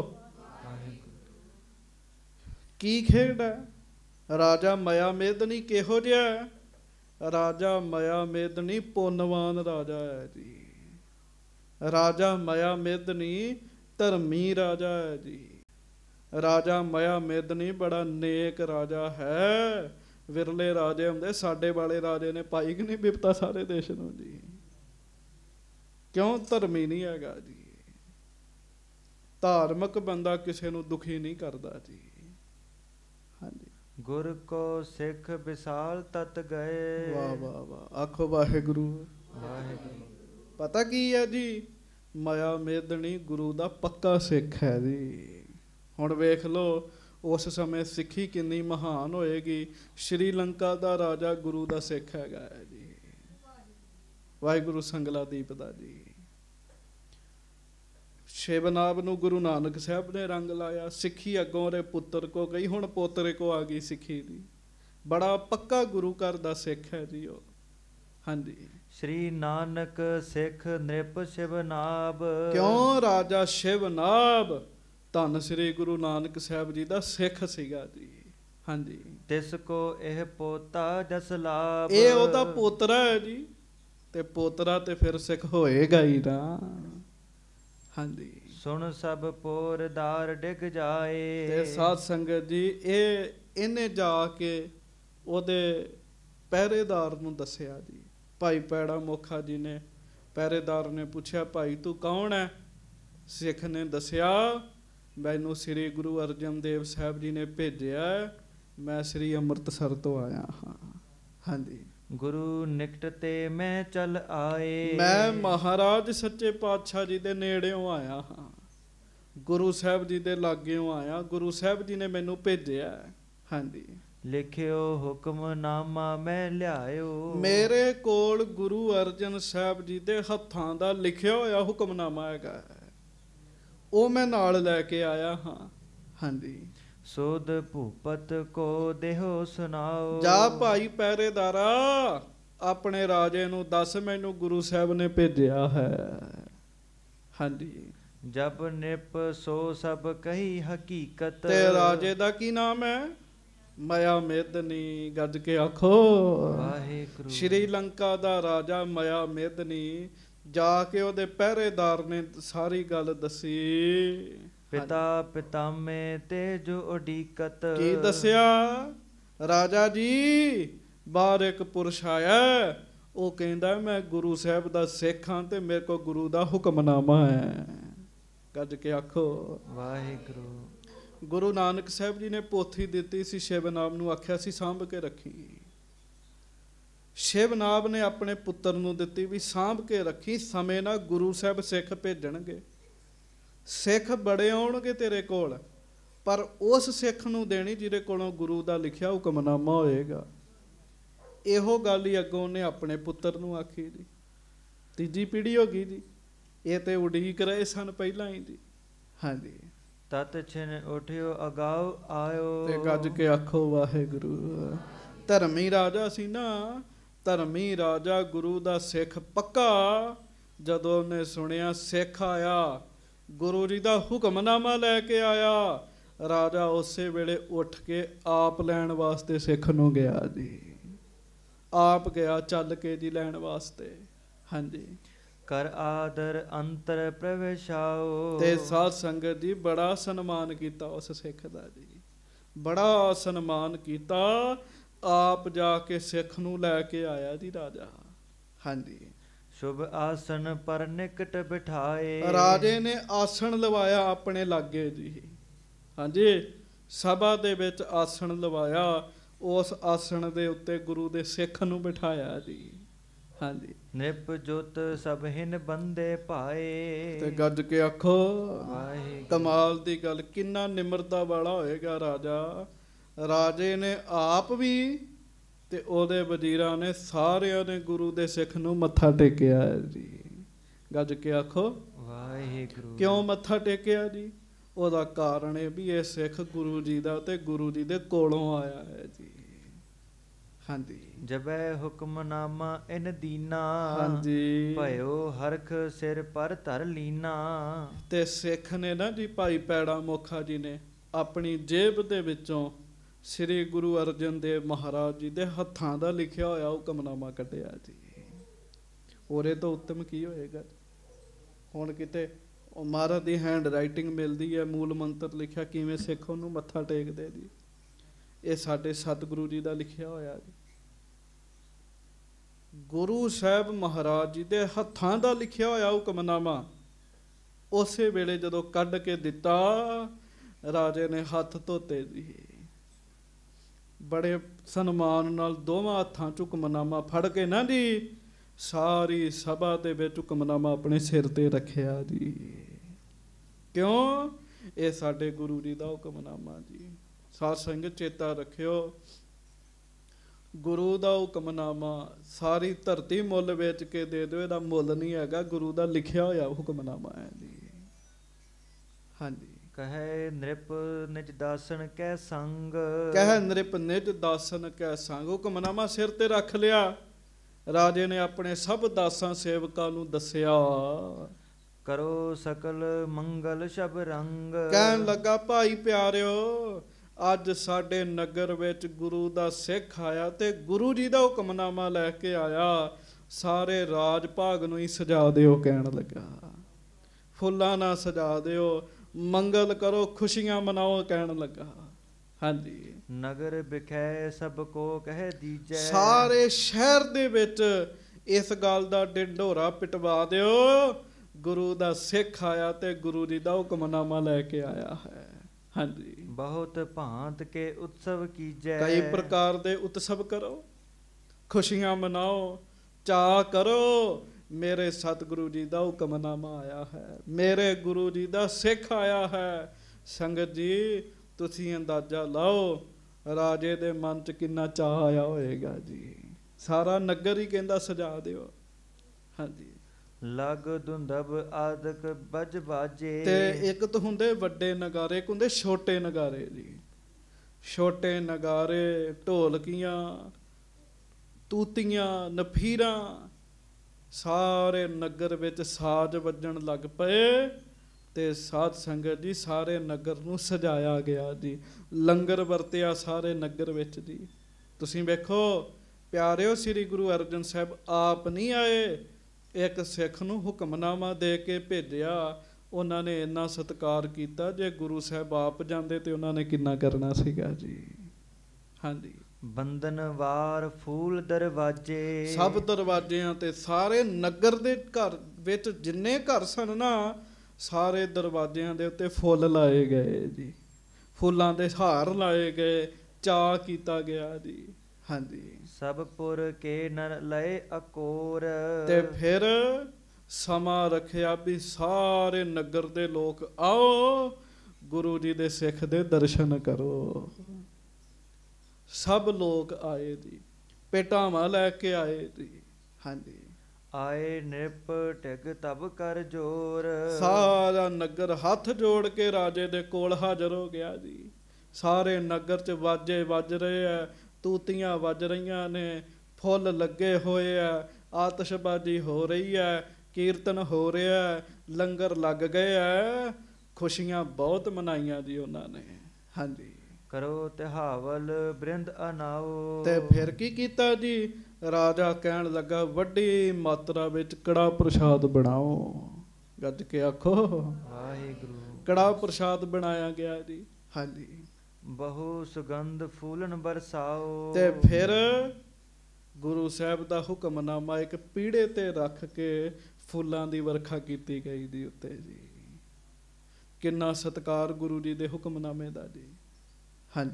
ਕੀ ਖੇਡ ਹੈ? ਰਾਜਾ ਮਇਆ ਮੇਦਨੀ ਕਿਹੋ ਜਿਹਾ ਹੈ? ਰਾਜਾ ਮਇਆ ਮੇਦਨੀ ਪੁੰਨਵਾਨ ਰਾਜਾ ਹੈ ਜੀ। ਰਾਜਾ ਮਇਆ ਮੇਦਨੀ ਧਰਮੀ ਰਾਜਾ ਹੈ ਜੀ। ਰਾਜਾ ਮਇਆ ਮੇਦਨੀ ਬੜਾ ਨੇਕ ਰਾਜਾ ਹੈ। ਵਿਰਲੇ ਰਾਜੇ ਹੁੰਦੇ, ਸਾਡੇ ਵਾਲੇ ਰਾਜੇ ਨੇ ਪਾਈ ਕਿ ਨਹੀਂ ਬਿਪਤਾ ਸਾਰੇ ਦੇਸ਼ ਨੂੰ ਜੀ। ਕਿਉਂ? ਧਰਮੀ ਨਹੀਂ ਹੈਗਾ ਜੀ। ਧਾਰਮਿਕ ਬੰਦਾ ਕਿਸੇ ਨੂੰ ਦੁਖੀ ਨਹੀਂ ਕਰਦਾ ਜੀ। ਹਾਂਜੀ ਗੁਰ ਕੋ ਸਿੱਖ ਵਿਸਾਲ ਤਤ ਗਏ। ਵਾਹ ਵਾਹ ਵਾਹ ਆਖੋ ਵਾਹਿਗੁਰੂ। ਵਾਹਿਗੁਰੂ। ਪਤਾ ਕੀ ਹੈ ਜੀ, ਮਇਆ ਮੇਦਨੀ ਗੁਰੂ ਦਾ ਪੱਕਾ ਸਿੱਖ ਹੈ ਜੀ। ਹੁਣ ਵੇਖ ਲਓ ਉਸ ਸਮੇਂ ਸਿੱਖੀ ਕਿੰਨੀ ਮਹਾਨ ਹੋਏਗੀ। ਸ਼੍ਰੀਲੰਕਾ ਦਾ ਰਾਜਾ ਗੁਰੂ ਦਾ ਸਿੱਖ ਹੈਗਾ ਹੈ ਜੀ। ਵਾਹਿਗੁਰੂ ਸੰਗਲਾ ਦੀਪ ਦਾ ਜੀ। ਸ਼ਿਵਨਾਬ ਨੂੰ ਗੁਰੂ ਨਾਨਕ ਸਾਹਿਬ ਨੇ ਰੰਗ ਲਾਇਆ। ਸਿੱਖੀ ਅੱਗੋਂ ਉਹਦੇ ਪੁੱਤਰ ਕੋ ਗਈ, ਹੁਣ ਪੋਤਰੇ ਕੋ ਆ ਗਈ ਸਿੱਖੀ ਦੀ। ਬੜਾ ਪੱਕਾ ਗੁਰੂ ਘਰ ਦਾ ਸਿੱਖ ਹੈ ਜੀ ਉਹ। ਹਾਂਜੀ ਸ਼੍ਰੀ ਨਾਨਕ ਸਿੱਖ ਨ੍ਰਿਪ ਸ਼ਿਵਨਾਬ। ਕਿਉਂ? ਰਾਜਾ ਸ਼ਿਵਨਾਬ ਧੰਨ ਸ੍ਰੀ ਗੁਰੂ ਨਾਨਕ ਸਾਹਿਬ ਜੀ ਦਾ ਸਿੱਖ ਸੀਗਾ ਜੀ। ਹਾਂਜੀ ਤਿਸ ਕੋ ਇਹ ਪੋਤਾ ਜਸ ਲਾਭ। ਇਹ ਉਹਦਾ ਪੋਤਰਾ ਹੈ ਜੀ। ਤੇ ਪੋਤਰਾ ਤੇ ਫਿਰ ਸਿੱਖ ਹੋਏਗਾ ਹੀ ਨਾ। ਹਾਂਜੀ ਸੁਣ ਸਭ ਪੋਰਦਾਰ ਡਿੱਗ ਜਾਏ। ਤੇ ਸਾਧ ਸੰਗਤ ਜੀ ਇਹ ਇਹਨੇ ਜਾ ਕੇ ਉਹਦੇ ਪਹਿਰੇਦਾਰ ਨੂੰ ਦੱਸਿਆ ਜੀ। ਭਾਈ ਪੈੜਾ ਮੋਖਾ ਜੀ ਨੇ, ਪਹਿਰੇਦਾਰ ਨੇ ਪੁੱਛਿਆ ਭਾਈ ਤੂੰ ਕੌਣ ਹੈ? ਸਿੱਖ ਨੇ ਦੱਸਿਆ ਮੈਨੂੰ ਸ੍ਰੀ ਗੁਰੂ ਅਰਜਨ ਦੇਵ ਸਾਹਿਬ ਜੀ ਨੇ ਭੇਜਿਆ, ਮੈਂ ਸ੍ਰੀ ਅੰਮ੍ਰਿਤਸਰ ਤੋਂ ਆਇਆ ਹਾਂ। ਹਾਂਜੀ ਗੁਰੂ ਨਿਕਟ ਤੇ ਮੈਂ ਚੱਲ ਆਏ। ਮੈਂ ਮਹਾਰਾਜ ਸੱਚੇ ਪਾਤਸ਼ਾਹ ਜੀ ਦੇ ਨੇੜਿਓਂ ਆਇਆ ਹਾਂ। ਗੁਰੂ ਸਾਹਿਬ ਜੀ ਦੇ ਲਾਗਿਓਂ ਆਇਆ। ਗੁਰੂ ਸਾਹਿਬ ਜੀ ਨੇ ਮੈਨੂੰ ਭੇਜਿਆ। ਹਾਂਜੀ ਲਿਖਿਓ ਹੁਕਮਨਾਮਾ ਮੈਂ ਲਿਆਇਓ। ਮੇਰੇ ਕੋਲ ਗੁਰੂ ਅਰਜਨ ਸਾਹਿਬ ਜੀ ਦੇ ਹੱਥਾਂ ਦਾ ਲਿਖਿਆ ਹੋਇਆ ਹੁਕਮਨਾਮਾ ਹੈਗਾ, ਉਹ ਮੈਂ ਨਾਲ ਲੈ ਕੇ ਆਇਆ ਹਾਂ। ਹਾਂਜੀ ਸੋਧ ਭੂਪਤ ਕੋ ਦੇਹੋ ਸੁਨਾਓ। ਜਾ ਭਾਈ ਪਹਿਰੇਦਾਰਾ ਆਪਣੇ ਰਾਜੇ ਨੂੰ ਦੱਸ ਮੈਨੂੰ ਗੁਰੂ ਸਾਹਿਬ ਨੇ ਭੇਜਿਆ ਹੈ। ਹਾਂਜੀ ਜਬ ਨਿਪ ਸੋ ਸਭ ਕਹੀ ਹਕੀਕਤ। ਤੇ ਰਾਜੇ ਦਾ ਕੀ ਨਾਮ ਹੈ? ਮਇਆ ਮੇਦਨੀ। ਗੱਜ ਕੇ ਆਖੋ ਵਾਹਿਗੁਰੂ। ਸ਼੍ਰੀਲੰਕਾ ਦਾ ਰਾਜਾ ਮਇਆ ਮੇਦਨੀ ਜਾ ਕੇ ਉਹਦੇ ਪਹਿਰੇਦਾਰ ਨੇ ਸਾਰੀ ਗੱਲ ਦੱਸੀ। ਪਿਤਾ ਪਿਤਾਮੇ ਤੇ ਜੋ ਉਡੀਕਤ। ਕੀ ਦੱਸਿਆ? ਰਾਜਾ ਜੀ ਬਾਹਰ ਇੱਕ ਪੁਰਸ਼ ਆਇਆ, ਉਹ ਕਹਿੰਦਾ ਮੈਂ ਗੁਰੂ ਸਾਹਿਬ ਦਾ ਸਿੱਖ ਹਾਂ ਤੇ ਮੇਰੇ ਕੋਲ ਗੁਰੂ ਦਾ ਹੁਕਮਨਾਮਾ ਹੈ। ਗੱਜ ਕੇ ਆਖੋ ਵਾਹਿਗੁਰੂ। ਗੁਰੂ ਨਾਨਕ ਸਾਹਿਬ ਜੀ ਨੇ ਪੋਥੀ ਦਿੱਤੀ ਸੀ, ਸ਼ਿਵਨਾਬ ਨੂੰ ਆਖਿਆ ਸੀ ਸਾਂਭ ਕੇ ਰੱਖੀ। ਸ਼ਿਵਨਾਬ ਨੇ ਆਪਣੇ ਪੁੱਤਰ ਨੂੰ ਦਿੱਤੀ ਵੀ ਸਾਂਭ ਕੇ ਰੱਖੀ, ਸਮੇਂ ਨਾਲ ਗੁਰੂ ਸਾਹਿਬ ਸਿੱਖ ਭੇਜਣਗੇ। ਸਿੱਖ ਬੜੇ ਆਉਣਗੇ ਤੇਰੇ ਕੋਲ, ਪਰ ਉਸ ਸਿੱਖ ਨੂੰ ਦੇਣੀ ਜਿਹਦੇ ਕੋਲੋਂ ਗੁਰੂ ਦਾ ਲਿਖਿਆ ਹੁਕਮਨਾਮਾ ਹੋਏਗਾ। ਇਹੋ ਗੱਲ ਹੀ ਅੱਗੋਂ ਉਹਨੇ ਆਪਣੇ ਪੁੱਤਰ ਨੂੰ ਆਖੀ ਜੀ। ਤੀਜੀ ਪੀੜ੍ਹੀ ਹੋ ਗਈ ਜੀ। ਇਹ ਤੇ ਉਡੀਕ ਰਹੇ ਸਨ ਪਹਿਲਾਂ ਹੀ ਜੀ। ਹਾਂਜੀ ਤਤ ਛਿਨ ਉਠਿਓ ਅਗਾਉ ਆਇਓ। ਤੇ ਗੱਜ ਕੇ ਆਖੋ ਵਾਹਿਗੁਰੂ। ਧਰਮੀ ਰਾਜਾ ਸੀ ਨਾ, ਧਰਮੀ ਰਾਜਾ ਗੁਰੂ ਦਾ ਸਿੱਖ ਪੱਕਾ। ਜਦੋਂ ਉਹਨੇ ਸੁਣਿਆ ਸਿੱਖ ਆਇਆ, ਗੁਰੂ ਜੀ ਦਾ ਹੁਕਮਨਾਮਾ ਲੈ ਕੇ ਆਇਆ, ਰਾਜਾ ਉਸੇ ਵੇਲੇ ਉੱਠ ਕੇ ਆਪ ਲੈਣ ਵਾਸਤੇ ਸਿੱਖ ਨੂੰ ਗਿਆ ਜੀ। ਆਪ ਗਿਆ ਚੱਲ ਕੇ ਜੀ ਲੈਣ ਵਾਸਤੇ। ਹਾਂਜੀ ਕਰ ਆਦਰ ਅੰਤਰ ਪ੍ਰਵੇਸ਼ਾਓ। ਤੇ ਸਾਧ ਸੰਗਤ ਜੀ ਬੜਾ ਸਨਮਾਨ ਕੀਤਾ ਉਸ ਸਿੱਖ ਦਾ ਜੀ, ਬੜਾ ਸਨਮਾਨ ਕੀਤਾ। ਆਪ ਜਾ ਕੇ ਸਿੱਖ ਨੂੰ ਲੈ ਕੇ ਆਇਆ ਜੀ ਰਾਜਾ। ਹਾਂਜੀ ਸ਼ੁਭ ਆਸਨ ਪਰ ਨਿਕਟ ਬਿਠਾਏ। ਰਾਜੇ ਨੇ ਆਸਣ ਲਵਾਇਆ ਆਪਣੇ ਲਾਗੇ ਜੀ। ਹਾਂਜੀ ਸਭਾ ਦੇ ਵਿੱਚ ਆਸਣ ਲਵਾਇਆ। ਉਸ ਆਸਣ ਦੇ ਉੱਤੇ ਗੁਰੂ ਦੇ ਸਿੱਖ ਨੂੰ ਬਿਠਾਇਆ ਜੀ। ਹਾਂਜੀ। ਨਿਪ ਜੁਤ ਸਭ ਹਿਨ ਬੰਦੇ ਭਾਏ। ਤੇ ਗੱਜ ਕੇ ਆਖੋ ਵਾਹਿਗੁਰੂ। ਕਮਾਲ ਦੀ ਗੱਲ, ਕਿੰਨਾ ਨਿਮਰਤਾ ਵਾਲਾ ਹੋਏਗਾ ਰਾਜਾ। ਰਾਜੇ ਨੇ ਆਪ ਵੀ ਤੇ ਉਹਦੇ ਵਜ਼ੀਰਾਂ ਨੇ ਸਾਰਿਆਂ ਨੇ ਗੁਰੂ ਦੇ ਸਿੱਖ ਨੂੰ ਮੱਥਾ ਟੇਕਿਆ ਜੀ। ਗੱਜ ਕੇ ਆਖੋ ਵਾਹਿਗੁਰੂ। ਕਿਉਂ ਕਿਉਂ ਮੱਥਾ ਟੇਕਿਆ ਜੀ? ਉਹਦਾ ਕਾਰਨ ਇਹ ਵੀ ਇਹ ਸਿੱਖ ਗੁਰੂ ਜੀ ਦਾ ਤੇ ਗੁਰੂ ਜੀ ਦੇ ਕੋਲੋਂ ਆਇਆ ਹੈ ਜੀ। ਹਾਂਜੀ। ਜਬੈ ਹੁਕਮਨਾਮਾ ਇਨ ਦੀਨਾ। ਹਾਂਜੀ। ਭਇਓ ਹਰਖ ਸਿਰ ਪਰ ਧਰ ਲੀਨਾ। ਤੇ ਸਿੱਖ ਨੇ ਨਾ ਜੀ, ਭਾਈ ਪੈੜਾ ਮੋਖਾ ਜੀ ਨੇ ਆਪਣੀ ਜੇਬ ਦੇ ਵਿੱਚੋਂ ਸ੍ਰੀ ਗੁਰੂ ਅਰਜਨ ਦੇਵ ਮਹਾਰਾਜ ਜੀ ਦੇ ਹੱਥਾਂ ਦਾ ਲਿਖਿਆ ਹੋਇਆ ਹੁਕਮਨਾਮਾ ਕੱਢਿਆ ਜੀ। ਉਹਦੇ ਤੋਂ ਉੱਤਮ ਕੀ ਹੋਏਗਾ? ਹੁਣ ਕਿਤੇ ਉਹ ਮਹਾਰਾਜ ਦੀ ਹੈਂਡ ਰਾਈਟਿੰਗ ਮਿਲਦੀ ਹੈ, ਮੂਲ ਮੰਤਰ ਲਿਖਿਆ, ਕਿਵੇਂ ਸਿੱਖ ਉਹਨੂੰ ਮੱਥਾ ਟੇਕਦੇ ਜੀ। ਇਹ ਸਾਡੇ ਸਤਿਗੁਰੂ ਜੀ ਦਾ ਲਿਖਿਆ ਹੋਇਆ ਜੀ। ਗੁਰੂ ਸਾਹਿਬ ਮਹਾਰਾਜ ਜੀ ਦੇ ਹੱਥਾਂ ਦਾ ਲਿਖਿਆ ਹੋਇਆ ਹੁਕਮਨਾਮਾ ਉਸੇ ਵੇਲੇ ਜਦੋਂ ਕੱਢ ਕੇ ਦਿੱਤਾ, ਰਾਜੇ ਨੇ ਹੱਥ ਧੋਤੇ ਜੀ। ਬੜੇ ਸਨਮਾਨ ਨਾਲ ਦੋਵਾਂ ਹੱਥਾਂ 'ਚ ਹੁਕਮਨਾਮਾ ਫੜ ਕੇ ਨਾ ਜੀ, ਸਾਰੀ ਸਭਾ ਦੇ ਵਿੱਚ ਹੁਕਮਨਾਮਾ ਆਪਣੇ ਸਿਰ ਤੇ ਰੱਖਿਆ ਜੀ। ਕਿਉਂ? ਇਹ ਸਾਡੇ ਗੁਰੂ ਜੀ ਦਾ ਹੁਕਮਨਾਮਾ ਜੀ। ਸਾਧ ਸੰਗਤ ਚੇਤਾ ਰੱਖਿਓ, ਗੁਰੂ ਦਾ ਹੁਕਮਨਾਮਾ ਸਾਰੀ ਧਰਤੀ ਮੁੱਲ ਵੇਚ ਕੇ ਦੇ ਦਿਓ, ਇਹਦਾ ਮੁੱਲ ਨਹੀਂ ਹੈਗਾ। ਗੁਰੂ ਦਾ ਲਿਖਿਆ ਹੋਇਆ ਹੁਕਮਨਾਮਾ ਹੈ ਜੀ। ਹਾਂਜੀ। ਕਹੈ ਨ੍ਰਿਪ ਨਿਜ ਦਾਸਨ ਕੈ ਸੰਗ। ਕਹਿ ਨ੍ਰਿਪ ਨਿਜ ਦਾਸਨ ਕੈ ਸੰਗ। ਹੁਕਮਨਾਮਾ ਸਿਰ ਤੇ ਰੱਖ ਲਿਆ। ਰਾਜੇ ਨੇ ਆਪਣੇ ਸਭ ਦਾਸਾਂ ਸੇਵਕਾਂ ਨੂੰ ਦੱਸਿਆ, ਕਰੋ ਸਕਲ ਮੰਗਲ ਸ਼ਬ ਰੰਗ। ਕਹਿਣ ਲੱਗਾ, ਭਾਈ ਪਿਆਰਿਓ, ਅੱਜ ਸਾਡੇ ਨਗਰ ਵਿੱਚ ਗੁਰੂ ਦਾ ਸਿੱਖ ਆਇਆ ਤੇ ਗੁਰੂ ਜੀ ਦਾ ਹੁਕਮਨਾਮਾ ਲੈ ਕੇ ਆਇਆ, ਸਾਰੇ ਰਾਜ ਭਾਗ ਨੂੰ ਹੀ ਸਜਾ ਦਿਓ। ਕਹਿਣ ਲੱਗਾ, ਫੁੱਲਾਂ ਨਾਲ ਸਜਾ ਦਿਓ, ਮੰਗਲ ਕਰੋ, ਖੁਸ਼ੀਆਂ ਮਨਾਓ। ਕਹਿਣ ਲੱਗਾ। ਹਾਂਜੀ। ਨਗਰ ਬਿਖੈ ਸਭ ਕੋ ਕਹਿ ਦੀਜੈ। ਸਾਰੇ ਸ਼ਹਿਰ ਦੇ ਵਿੱਚ ਇਸ ਗੱਲ ਦਾ ਢਿੰਡੋਰਾ ਪਿਟਵਾ ਦਿਓ, ਗੁਰੂ ਦਾ ਸਿੱਖ ਆਇਆ ਤੇ ਗੁਰੂ ਜੀ ਦਾ ਹੁਕਮਨਾਮਾ ਲੈ ਕੇ ਆਇਆ ਹੈ। ਹਾਂਜੀ। ਬਹੁਤ ਭਾਂਤ ਕੇ ਉਤਸਵ ਕੀਜੈ। ਕਈ ਪ੍ਰਕਾਰ ਦੇ ਉਤਸਵ ਕਰੋ, ਖੁਸ਼ੀਆਂ ਮਨਾਓ, ਚਾਅ ਕਰੋ। ਮੇਰੇ ਸਤਿਗੁਰੂ ਜੀ ਦਾ ਹੁਕਮਨਾਮਾ ਆਇਆ ਹੈ, ਮੇਰੇ ਗੁਰੂ ਜੀ ਦਾ ਸਿੱਖ ਆਇਆ ਹੈ। ਸੰਗਤ ਜੀ, ਤੁਸੀਂ ਅੰਦਾਜ਼ਾ ਲਾਓ ਰਾਜੇ ਦੇ ਮਨ 'ਚ ਕਿੰਨਾ ਚਾਅ ਆਇਆ ਹੋਏਗਾ ਜੀ। ਸਾਰਾ ਨਗਰ ਹੀ ਕਹਿੰਦਾ ਸਜਾ ਦਿਓ। ਹਾਂਜੀ। ਲਗ ਧੁੰਦਬ ਆਦਿਕ ਬੱਜ ਬਾਜੇ। ਤੇ ਇੱਕ ਤਾਂ ਹੁੰਦੇ ਵੱਡੇ ਨਗਾਰੇ, ਇੱਕ ਹੁੰਦੇ ਛੋਟੇ ਨਗਾਰੇ ਜੀ। ਛੋਟੇ ਨਗਾਰੇ, ਢੋਲਕੀਆਂ, ਤੂਤੀਆਂ, ਨਫੀਰਾਂ, ਸਾਰੇ ਨਗਰ ਵਿੱਚ ਸਾਜ਼ ਵੱਜਣ ਲੱਗ ਪਏ ਤੇ ਸਾਧ ਸੰਗਤ ਜੀ ਸਾਰੇ ਨਗਰ ਨੂੰ ਸਜਾਇਆ ਗਿਆ ਜੀ। ਲੰਗਰ ਵਰਤਿਆ ਸਾਰੇ ਨਗਰ ਵਿੱਚ ਜੀ। ਤੁਸੀਂ ਵੇਖੋ ਪਿਆਰਿਓ, ਸ੍ਰੀ ਗੁਰੂ ਅਰਜਨ ਸਾਹਿਬ ਆਪ ਨਹੀਂ ਆਏ, ਇੱਕ ਸਿੱਖ ਨੂੰ ਹੁਕਮਨਾਮਾ ਦੇ ਕੇ ਭੇਜਿਆ। ਉਹਨਾਂ ਨੇ ਇੰਨਾ ਸਤਿਕਾਰ ਕੀਤਾ, ਜੇ ਗੁਰੂ ਸਾਹਿਬ ਆਪ ਜਾਂਦੇ ਤੇ ਉਹਨਾਂ ਨੇ ਕਿੰਨਾ ਕਰਨਾ ਸੀਗਾ ਜੀ। ਹਾਂਜੀ। ਬੰਧਨ ਵਾਰ ਫੂਲ ਦਰਵਾਜੇ। ਸਭ ਦਰਵਾਜ਼ਿਆਂ ਤੇ, ਸਾਰੇ ਨਗਰ ਦੇ ਘਰ ਵਿੱਚ ਜਿੰਨੇ ਘਰ ਸਨ ਨਾ, ਸਾਰੇ ਦਰਵਾਜ਼ਿਆਂ ਦੇ ਉੱਤੇ ਫੁੱਲ ਲਾਏ ਗਏ ਜੀ। ਫੁੱਲਾਂ ਦੇ ਹਾਰ ਲਾਏ ਗਏ, ਚਾਅ ਕੀਤਾ ਗਿਆ ਜੀ। ਹਾਂਜੀ। ਸਭ ਪੁਰ ਕੇ ਨਰ ਲਏ ਅਕੋਰ। ਤੇ ਫਿਰ ਸਮਾਂ ਰੱਖਿਆ ਵੀ ਸਾਰੇ ਨਗਰ ਦੇ ਲੋਕ ਆਓ, ਗੁਰੂ ਜੀ ਦੇ ਸਿੱਖ ਦੇ ਦਰਸ਼ਨ ਕਰੋ। ਸਭ ਲੋਕ ਆਏ ਜੀ, ਭੇਟਾਵਾਂ ਲੈ ਕੇ ਆਏ ਜੀ। ਹਾਂਜੀ। ਆਏ ਨਿਰਪ ਟਿਗ ਤਬ ਕਰ ਜੋਰ। ਸਾਰਾ ਨਗਰ ਹੱਥ ਜੋੜ ਕੇ ਰਾਜੇ ਦੇ ਕੋਲ ਹਾਜ਼ਰ ਹੋ ਗਿਆ ਜੀ। ਸਾਰੇ ਨਗਰ 'ਚ ਵਾਜੇ ਵੱਜ ਰਹੇ ਆ, ਤੂਤੀਆਂ ਵੱਜ ਰਹੀਆਂ ਨੇ, ਫੁੱਲ ਲੱਗੇ ਹੋਏ ਆ, ਆਤਿਸ਼ਬਾਜ਼ੀ ਹੋ ਰਹੀ ਹੈ, ਕੀਰਤਨ ਹੋ ਰਿਹਾ, ਲੰਗਰ ਲੱਗ ਗਏ ਆ, ਖੁਸ਼ੀਆਂ ਬਹੁਤ ਮਨਾਈਆਂ ਜੀ ਉਹਨਾਂ ਨੇ। ਹਾਂਜੀ। ਕਰੋ ਤਿਹਾਵਲ ਬ੍ਰਿੰਦ ਅਨਾਓ। ਤੇ ਫਿਰ ਕੀ ਕੀਤਾ ਜੀ? ਰਾਜਾ ਕਹਿਣ ਲੱਗਾ, ਵੱਡੀ ਮਾਤਰਾ ਵਿੱਚ ਕੜਾ ਪ੍ਰਸ਼ਾਦ ਬਣਾਓ। ਗੱਜ ਕੇ ਆਖੋ ਵਾਹਿਗੁਰੂ। ਕੜਾ ਪ੍ਰਸ਼ਾਦ ਬਣਾਇਆ ਗਿਆ ਜੀ। ਹਾਂਜੀ। ਬਹੁ ਸੁਗੰਧ ਫੂਲਨ ਬਰਸਾਓ। ਤੇ ਫਿਰ ਗੁਰੂ ਸਾਹਿਬ ਦਾ ਹੁਕਮਨਾਮਾ ਇੱਕ ਪੀੜੇ ਤੇ ਰੱਖ ਕੇ ਫੁੱਲਾਂ ਦੀ ਵਰਖਾ ਕੀਤੀ ਗਈ ਜੀ ਉੱਤੇ ਜੀ। ਕਿੰਨਾ ਸਤਿਕਾਰ ਗੁਰੂ ਜੀ ਦੇ ਹੁਕਮਨਾਮੇ ਦਾ ਜੀ। ਹਾਂਜੀ।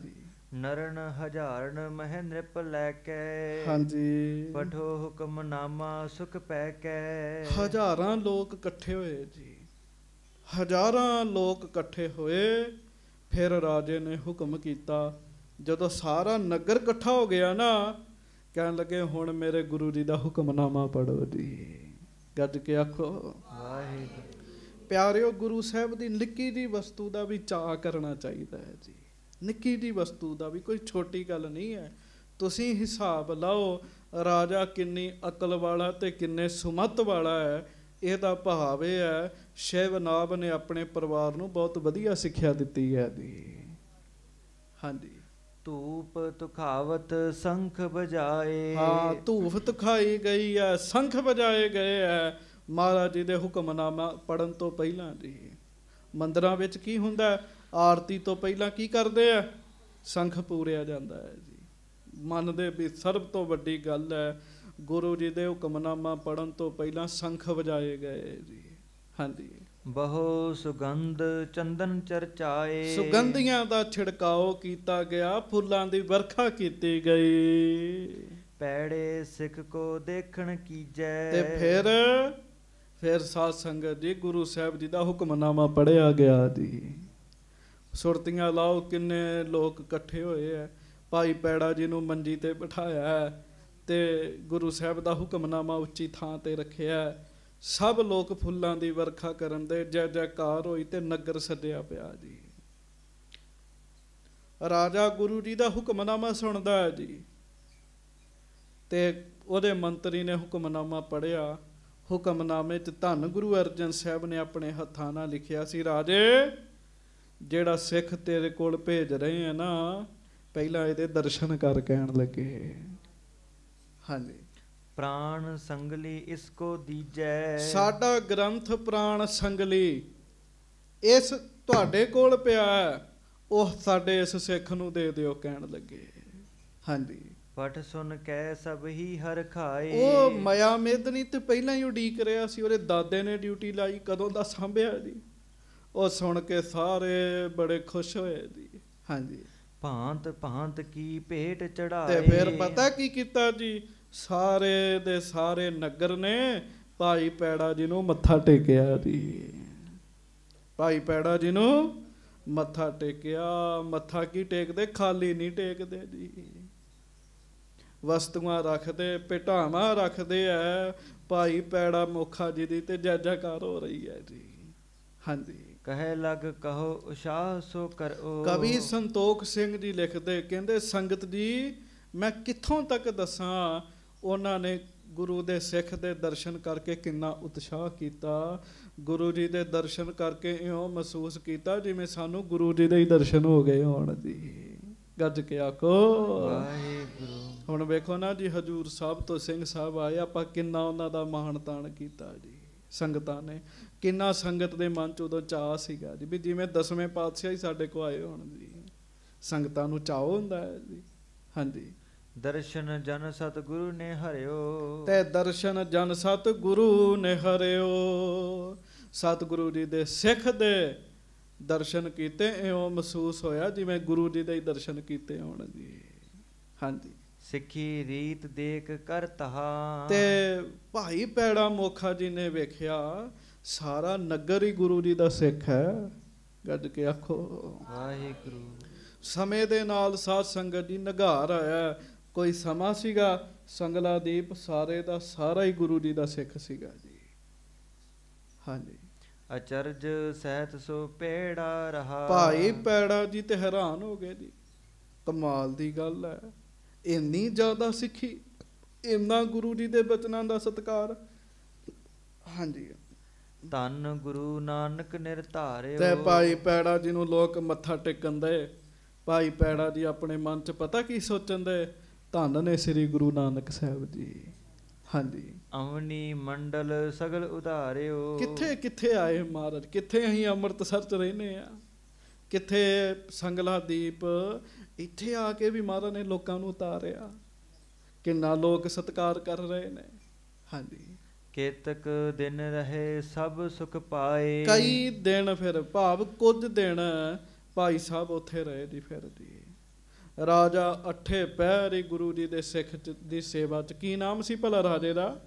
ਨਰਨ ਹਜ਼ਾਰਨ ਮਹਿ ਨ੍ਰਿਪ ਲੈ ਕੇ ਹਾਂਜੀ ਪਠੋ ਹੁਕਮਨਾਮਾ ਸੁਖ ਪੈ ਕੇ। ਹਜ਼ਾਰਾਂ ਲੋਕ ਇਕੱਠੇ ਹੋਏ ਜੀ, ਹਜ਼ਾਰਾਂ ਲੋਕ ਇਕੱਠੇ ਹੋਏ। ਫਿਰ ਰਾਜੇ ਨੇ ਹੁਕਮ ਕੀਤਾ, ਜਦੋਂ ਸਾਰਾ ਨਗਰ ਇਕੱਠਾ ਹੋ ਗਿਆ ਨਾ, ਕਹਿਣ ਲੱਗੇ ਹੁਣ ਮੇਰੇ ਗੁਰੂ ਜੀ ਦਾ ਹੁਕਮਨਾਮਾ ਪੜ੍ਹੋ ਜੀ। ਗੱਜ ਕੇ ਆਖੋ ਵਾਹਿਗੁਰੂ। ਪਿਆਰਿਓ, ਗੁਰੂ ਸਾਹਿਬ ਦੀ ਨਿੱਕੀ ਜਿਹੀ ਵਸਤੂ ਦਾ ਵੀ ਚਾਅ ਕਰਨਾ ਚਾਹੀਦਾ ਹੈ ਜੀ। ਨਿੱਕੀ ਜਿਹੀ ਵਸਤੂ ਦਾ ਵੀ ਕੋਈ ਛੋਟੀ ਗੱਲ ਨਹੀਂ ਹੈ। ਤੁਸੀਂ ਹਿਸਾਬ ਲਾਓ, ਰਾਜਾ ਕਿੰਨੀ ਅਕਲ ਵਾਲਾ ਤੇ ਕਿੰਨੇ ਸੁਮਤ ਵਾਲਾ ਹੈ। ਇਹਦਾ ਭਾਵ ਇਹ ਹੈ, ਸ਼ਿਵਨਾਭ ਨੇ ਆਪਣੇ ਪਰਿਵਾਰ ਨੂੰ ਬਹੁਤ ਵਧੀਆ ਸਿੱਖਿਆ ਦਿੱਤੀ ਹੈ ਜੀ। ਹਾਂਜੀ। ਧੂਪ ਤੁਖਾਵਤ ਸੰਖ ਬਜਾਏ। ਹਾਂ, ਧੂਫ ਤੁਖਾਈ ਗਈ ਹੈ, ਸੰਖ ਵਜਾਏ ਗਏ ਹੈ ਮਹਾਰਾਜ ਜੀ ਦੇ ਹੁਕਮਨਾਮਾ ਪੜ੍ਹਨ ਤੋਂ ਪਹਿਲਾਂ ਜੀ। ਮੰਦਿਰਾਂ ਵਿੱਚ ਕੀ ਹੁੰਦਾ, ਆਰਤੀ ਤੋਂ ਪਹਿਲਾਂ ਕੀ ਕਰਦੇ ਆ, ਸੰਖ ਪੂਰਿਆ ਜਾਂਦਾ ਹੈ ਜੀ। ਮੰਨਦੇ ਵੀ ਸਰਬ ਤੋਂ ਵੱਡੀ ਗੱਲ ਹੈ, ਗੁਰੂ ਜੀ ਦੇ ਹੁਕਮਨਾਮਾ ਪੜ੍ਹਨ ਤੋਂ ਪਹਿਲਾਂ ਸੰਖ ਵਜਾਏ ਗਏ ਜੀ। ਹਾਂਜੀ। ਬਹੁ ਸੁਗੰਧ ਚੰਦਨ ਚਰਚਾਏ। ਸੁਗੰਧੀਆਂ ਦਾ ਛਿੜਕਾਓ ਕੀਤਾ ਗਿਆ, ਫੁੱਲਾਂ ਦੀ ਵਰਖਾ ਕੀਤੀ ਗਈ। ਪੈੜੇ ਸਿੱਖ ਕੋ ਦੇਖਣ ਕੀਜੈ। ਤੇ ਫਿਰ ਫਿਰ ਸਾਧ ਸੰਗਤ ਜੀ, ਗੁਰੂ ਸਾਹਿਬ ਜੀ ਦਾ ਹੁਕਮਨਾਮਾ ਪੜ੍ਹਿਆ ਗਿਆ ਜੀ। ਸੁਰਤੀਆਂ ਲਾਓ, ਕਿੰਨੇ ਲੋਕ ਇਕੱਠੇ ਹੋਏ ਹੈ। ਭਾਈ ਪੈੜਾ ਜੀ ਨੂੰ ਮੰਜੀ ਤੇ ਬਿਠਾਇਆ ਤੇ ਗੁਰੂ ਸਾਹਿਬ ਦਾ ਹੁਕਮਨਾਮਾ ਉੱਚੀ ਥਾਂ ਤੇ ਰੱਖਿਆ। ਸਭ ਲੋਕ ਫੁੱਲਾਂ ਦੀ ਵਰਖਾ ਕਰਨ ਦੇ, ਜੈ ਜੈਕਾਰ ਹੋਈ ਤੇ ਨਗਰ ਸੱਜਿਆ ਪਿਆ ਜੀ। ਰਾਜਾ ਗੁਰੂ ਜੀ ਦਾ ਹੁਕਮਨਾਮਾ ਸੁਣਦਾ ਹੈ ਜੀ, ਤੇ ਉਹਦੇ ਮੰਤਰੀ ਨੇ ਹੁਕਮਨਾਮਾ ਪੜ੍ਹਿਆ। ਹੁਕਮਨਾਮੇ 'ਚ ਧੰਨ ਗੁਰੂ ਅਰਜਨ ਸਾਹਿਬ ਨੇ ਆਪਣੇ ਹੱਥਾਂ ਨਾਲ ਲਿਖਿਆ ਸੀ, ਰਾਜੇ ਜਿਹੜਾ ਸਿੱਖ ਤੇਰੇ ਕੋਲ ਭੇਜ ਰਹੇ ਆ ਨਾ, ਪਹਿਲਾਂ ਇਹਦੇ ਦਰਸ਼ਨ ਕਰ ਕਹਿਣ ਲੱਗੇ। ਹਾਂਜੀ। ਪ੍ਰਾਣ ਸੰਗਲੀ ਇਸ ਕੋ ਦੀਜੈ। ਸਾਡਾ ਗ੍ਰੰਥ ਪ੍ਰਾਣ ਸੰਗਲੀ ਇਸ ਤੁਹਾਡੇ ਕੋਲ ਪਿਆ, ਉਹ ਸਾਡੇ ਇਸ ਸਿੱਖ ਨੂੰ ਦੇ ਦਿਓ ਕਹਿਣ ਲੱਗੇ। ਹਾਂਜੀ। ਪਠ ਸੁਣ ਕੇ ਸਭ ਹੀ ਹਰ ਖਾਏ। ਉਹ ਮਾਇਆ ਮੇਦਨੀ ਤੇ ਪਹਿਲਾਂ ਹੀ ਉਡੀਕ ਰਿਹਾ ਸੀ, ਉਹਦੇ ਦਾਦੇ ਨੇ ਡਿਊਟੀ ਲਾਈ, ਕਦੋਂ ਦਾ ਸਾਂਭਿਆ ਜੀ। ਉਹ ਸੁਣ ਕੇ ਸਾਰੇ ਬੜੇ ਖੁਸ਼ ਹੋਏ ਜੀ। ਹਾਂਜੀ। ਭਾਂਤ ਭਾਂਤ ਕੀ ਭੇਟ ਚੜਾਏ। ਤੇ ਫਿਰ ਪਤਾ ਕੀ ਕੀਤਾ ਜੀ, ਸਾਰੇ ਦੇ ਸਾਰੇ ਨਗਰ ਨੇ ਭਾਈ ਪੈੜਾ ਜੀ ਨੂੰ ਮੱਥਾ ਟੇਕਿਆ ਜੀ। ਭਾਈ ਪੈੜਾ ਜੀ ਨੂੰ ਮੱਥਾ ਟੇਕਿਆ। ਮੱਥਾ ਕੀ ਟੇਕਦੇ, ਖਾਲੀ ਨਹੀਂ ਟੇਕਦੇ ਜੀ। ਵਸਤੂਆਂ ਰੱਖਦੇ, ਭੇਟਾਵਾਂ ਰੱਖਦੇ ਐ। ਭਾਈ ਪੈੜਾ ਮੋਖਾ ਜੀ ਦੀ ਤੇ ਜੈ ਜੈਕਾਰ ਹੋ ਰਹੀ ਹੈ ਜੀ। ਹਾਂਜੀ। ਕਹੇ ਲਗ ਕਹੋ ਉਸ਼ਾਹ ਸੋ ਕਰੋ। ਕਵੀ ਸੰਤੋਖ ਸਿੰਘ ਜੀ ਲਿਖਦੇ, ਕਹਿੰਦੇ ਸੰਗਤ ਜੀ ਮੈਂ ਕਿੱਥੋਂ ਤੱਕ ਦੱਸਾਂ, ਉਹਨਾਂ ਨੇ ਗੁਰੂ ਦੇ ਸਿੱਖ ਦੇ ਦਰਸ਼ਨ ਕਰਕੇ ਕਿੰਨਾ ਉਤਸ਼ਾਹ ਕੀਤਾ। ਗੁਰੂ ਜੀ ਦੇ ਦਰਸ਼ਨ ਕਰਕੇ ਇਉਂ ਮਹਿਸੂਸ ਕੀਤਾ ਜਿਵੇਂ ਸਾਨੂੰ ਗੁਰੂ ਜੀ ਦੇ ਹੀ ਦਰਸ਼ਨ ਹੋ ਗਏ ਹੋਣ ਜੀ। ਗੱਜ ਕੇ ਆਖੋ ਵਾਹਿਗੁਰੂ। ਹੁਣ ਵੇਖੋ ਨਾ ਜੀ, ਹਜੂਰ ਸਾਹਿਬ ਤੋਂ ਸਿੰਘ ਸਾਹਿਬ ਆਏ, ਆਪਾਂ ਕਿੰਨਾ ਉਹਨਾਂ ਦਾ ਮਾਣ ਤਾਣ ਕੀਤਾ ਜੀ। ਸੰਗਤਾਂ ਨੇ ਕਿੰਨਾ, ਸੰਗਤ ਦੇ ਮਨ 'ਚ ਉਦੋਂ ਚਾਅ ਸੀਗਾ ਜੀ, ਵੀ ਜਿਵੇਂ ਦਸਵੇਂ ਪਾਤਸ਼ਾਹ ਹੀ ਸਾਡੇ ਕੋਲ ਆਏ ਹੋਣ ਜੀ। ਸੰਗਤਾਂ ਨੂੰ ਚਾਅ ਹੁੰਦਾ ਹੈ ਜੀ। ਹਾਂਜੀ। ਦਰਸ਼ਨ ਜਨ ਸਤਿਗੁਰੂ ਨੇ ਹਰਿਓ। ਤੇ ਦਰਸ਼ਨ ਜਨ ਸਤਿਗੁਰੂ ਨੇ ਹਰਿਓ। ਸਤਿਗੁਰੂ ਜੀ ਦੇ ਸਿੱਖ ਦੇ ਦਰਸ਼ਨ ਕੀਤੇ, ਇਉਂ ਮਹਿਸੂਸ ਹੋਇਆ ਜਿਵੇਂ ਗੁਰੂ ਜੀ ਦੇ ਹੀ ਦਰਸ਼ਨ ਕੀਤੇ ਹੋਣ ਜੀ। ਹਾਂਜੀ। ਸਿੱਖੀ ਰੀਤ ਦੇਖ ਕਰ ਤਹਾ। ਤੇ ਭਾਈ ਪੈੜਾ ਮੋਖਾ ਜੀ ਨੇ ਵੇਖਿਆ ਸਾਰਾ ਨਗਰ ਹੀ ਗੁਰੂ ਜੀ ਦਾ ਸਿੱਖ ਹੈ। ਗੱਜ ਕੇ ਆਖੋ ਵਾਹਿਗੁਰੂ। ਸਮੇਂ ਦੇ ਨਾਲ ਸਾਧ ਸੰਗਤ ਜੀ ਨਿਘਾਰ ਆਇਆ। ਕੋਈ ਸਮਾਂ ਸੀਗਾ ਸੰਗਲਾ ਦੀਪ ਸਾਰੇ ਦਾ ਸਾਰਾ ਹੀ ਗੁਰੂ ਜੀ ਦਾ ਸਿੱਖ ਸੀਗਾ ਜੀ। ਹਾਂਜੀ। ਅਚਰਜ ਸਹਿਤ ਸੋ ਪੇੜਾ ਰਹਾ। ਭਾਈ ਪੈੜਾ ਜੀ ਤੇ ਹੈਰਾਨ ਹੋ ਗਏ ਜੀ, ਕਮਾਲ ਦੀ ਗੱਲ ਹੈ, ਇੰਨੀ ਜ਼ਿਆਦਾ ਸਿੱਖੀ, ਇੰਨਾ ਗੁਰੂ ਜੀ ਦੇ ਬਚਨਾਂ ਦਾ ਸਤਿਕਾਰ। ਹਾਂਜੀ। ਧੰਨ ਗੁਰੂ ਨਾਨਕ ਨਿਰਧਾਰਿਓ। ਤੇ ਭਾਈ ਪੈੜਾ ਜੀ ਨੂੰ ਲੋਕ ਮੱਥਾ ਟੇਕਣ ਦੇ। ਭਾਈ ਪੈੜਾ ਜੀ ਆਪਣੇ ਮਨ 'ਚ ਪਤਾ ਕੀ ਸੋਚਣ ਦੇ, ਧੰਨ ਨੇ ਸ੍ਰੀ ਗੁਰੂ ਨਾਨਕ ਸਾਹਿਬ ਜੀ। ਹਾਂਜੀ। ਅਵਨੀ ਮੰਡਲ ਸਗਲ ਉਧਾਰਿਓ। ਕਿੱਥੇ ਕਿੱਥੇ ਆਏ ਮਹਾਰਾਜ, ਕਿੱਥੇ ਅਸੀਂ ਅੰਮ੍ਰਿਤਸਰ 'ਚ ਰਹਿੰਦੇ ਆ, ਕਿੱਥੇ ਸੰਗਲਾ ਦੀਪ, ਇੱਥੇ ਆ ਕੇ ਵੀ ਮਹਾਰਾਜ ਨੇ ਲੋਕਾਂ ਨੂੰ ਉਤਾਰਿਆ। ਕਿੰਨਾ ਲੋਕ ਸਤਿਕਾਰ ਕਰ ਰਹੇ ਨੇ। ਹਾਂਜੀ। ਕੇਤਕ ਦਿਨ ਰਹੇ ਸਭ ਸੁਖ ਪਾਏ। ਕਈ ਦਿਨ, ਫਿਰ ਭਾਵ ਕੁਝ ਦਿਨ ਭਾਈ ਸਾਹਿਬ ਉੱਥੇ ਰਹੇ ਜੀ। ਫਿਰ ਜੀ ਰਾਜਾ ਅੱਠੇ ਪਹਿਰ ਹੀ ਗੁਰੂ ਜੀ ਦੇ ਸਿੱਖ ਚ- ਦੀ ਸੇਵਾ ਚ। ਕੀ ਨਾਮ ਸੀ ਭਲਾ ਰਾਜੇ ਦਾ?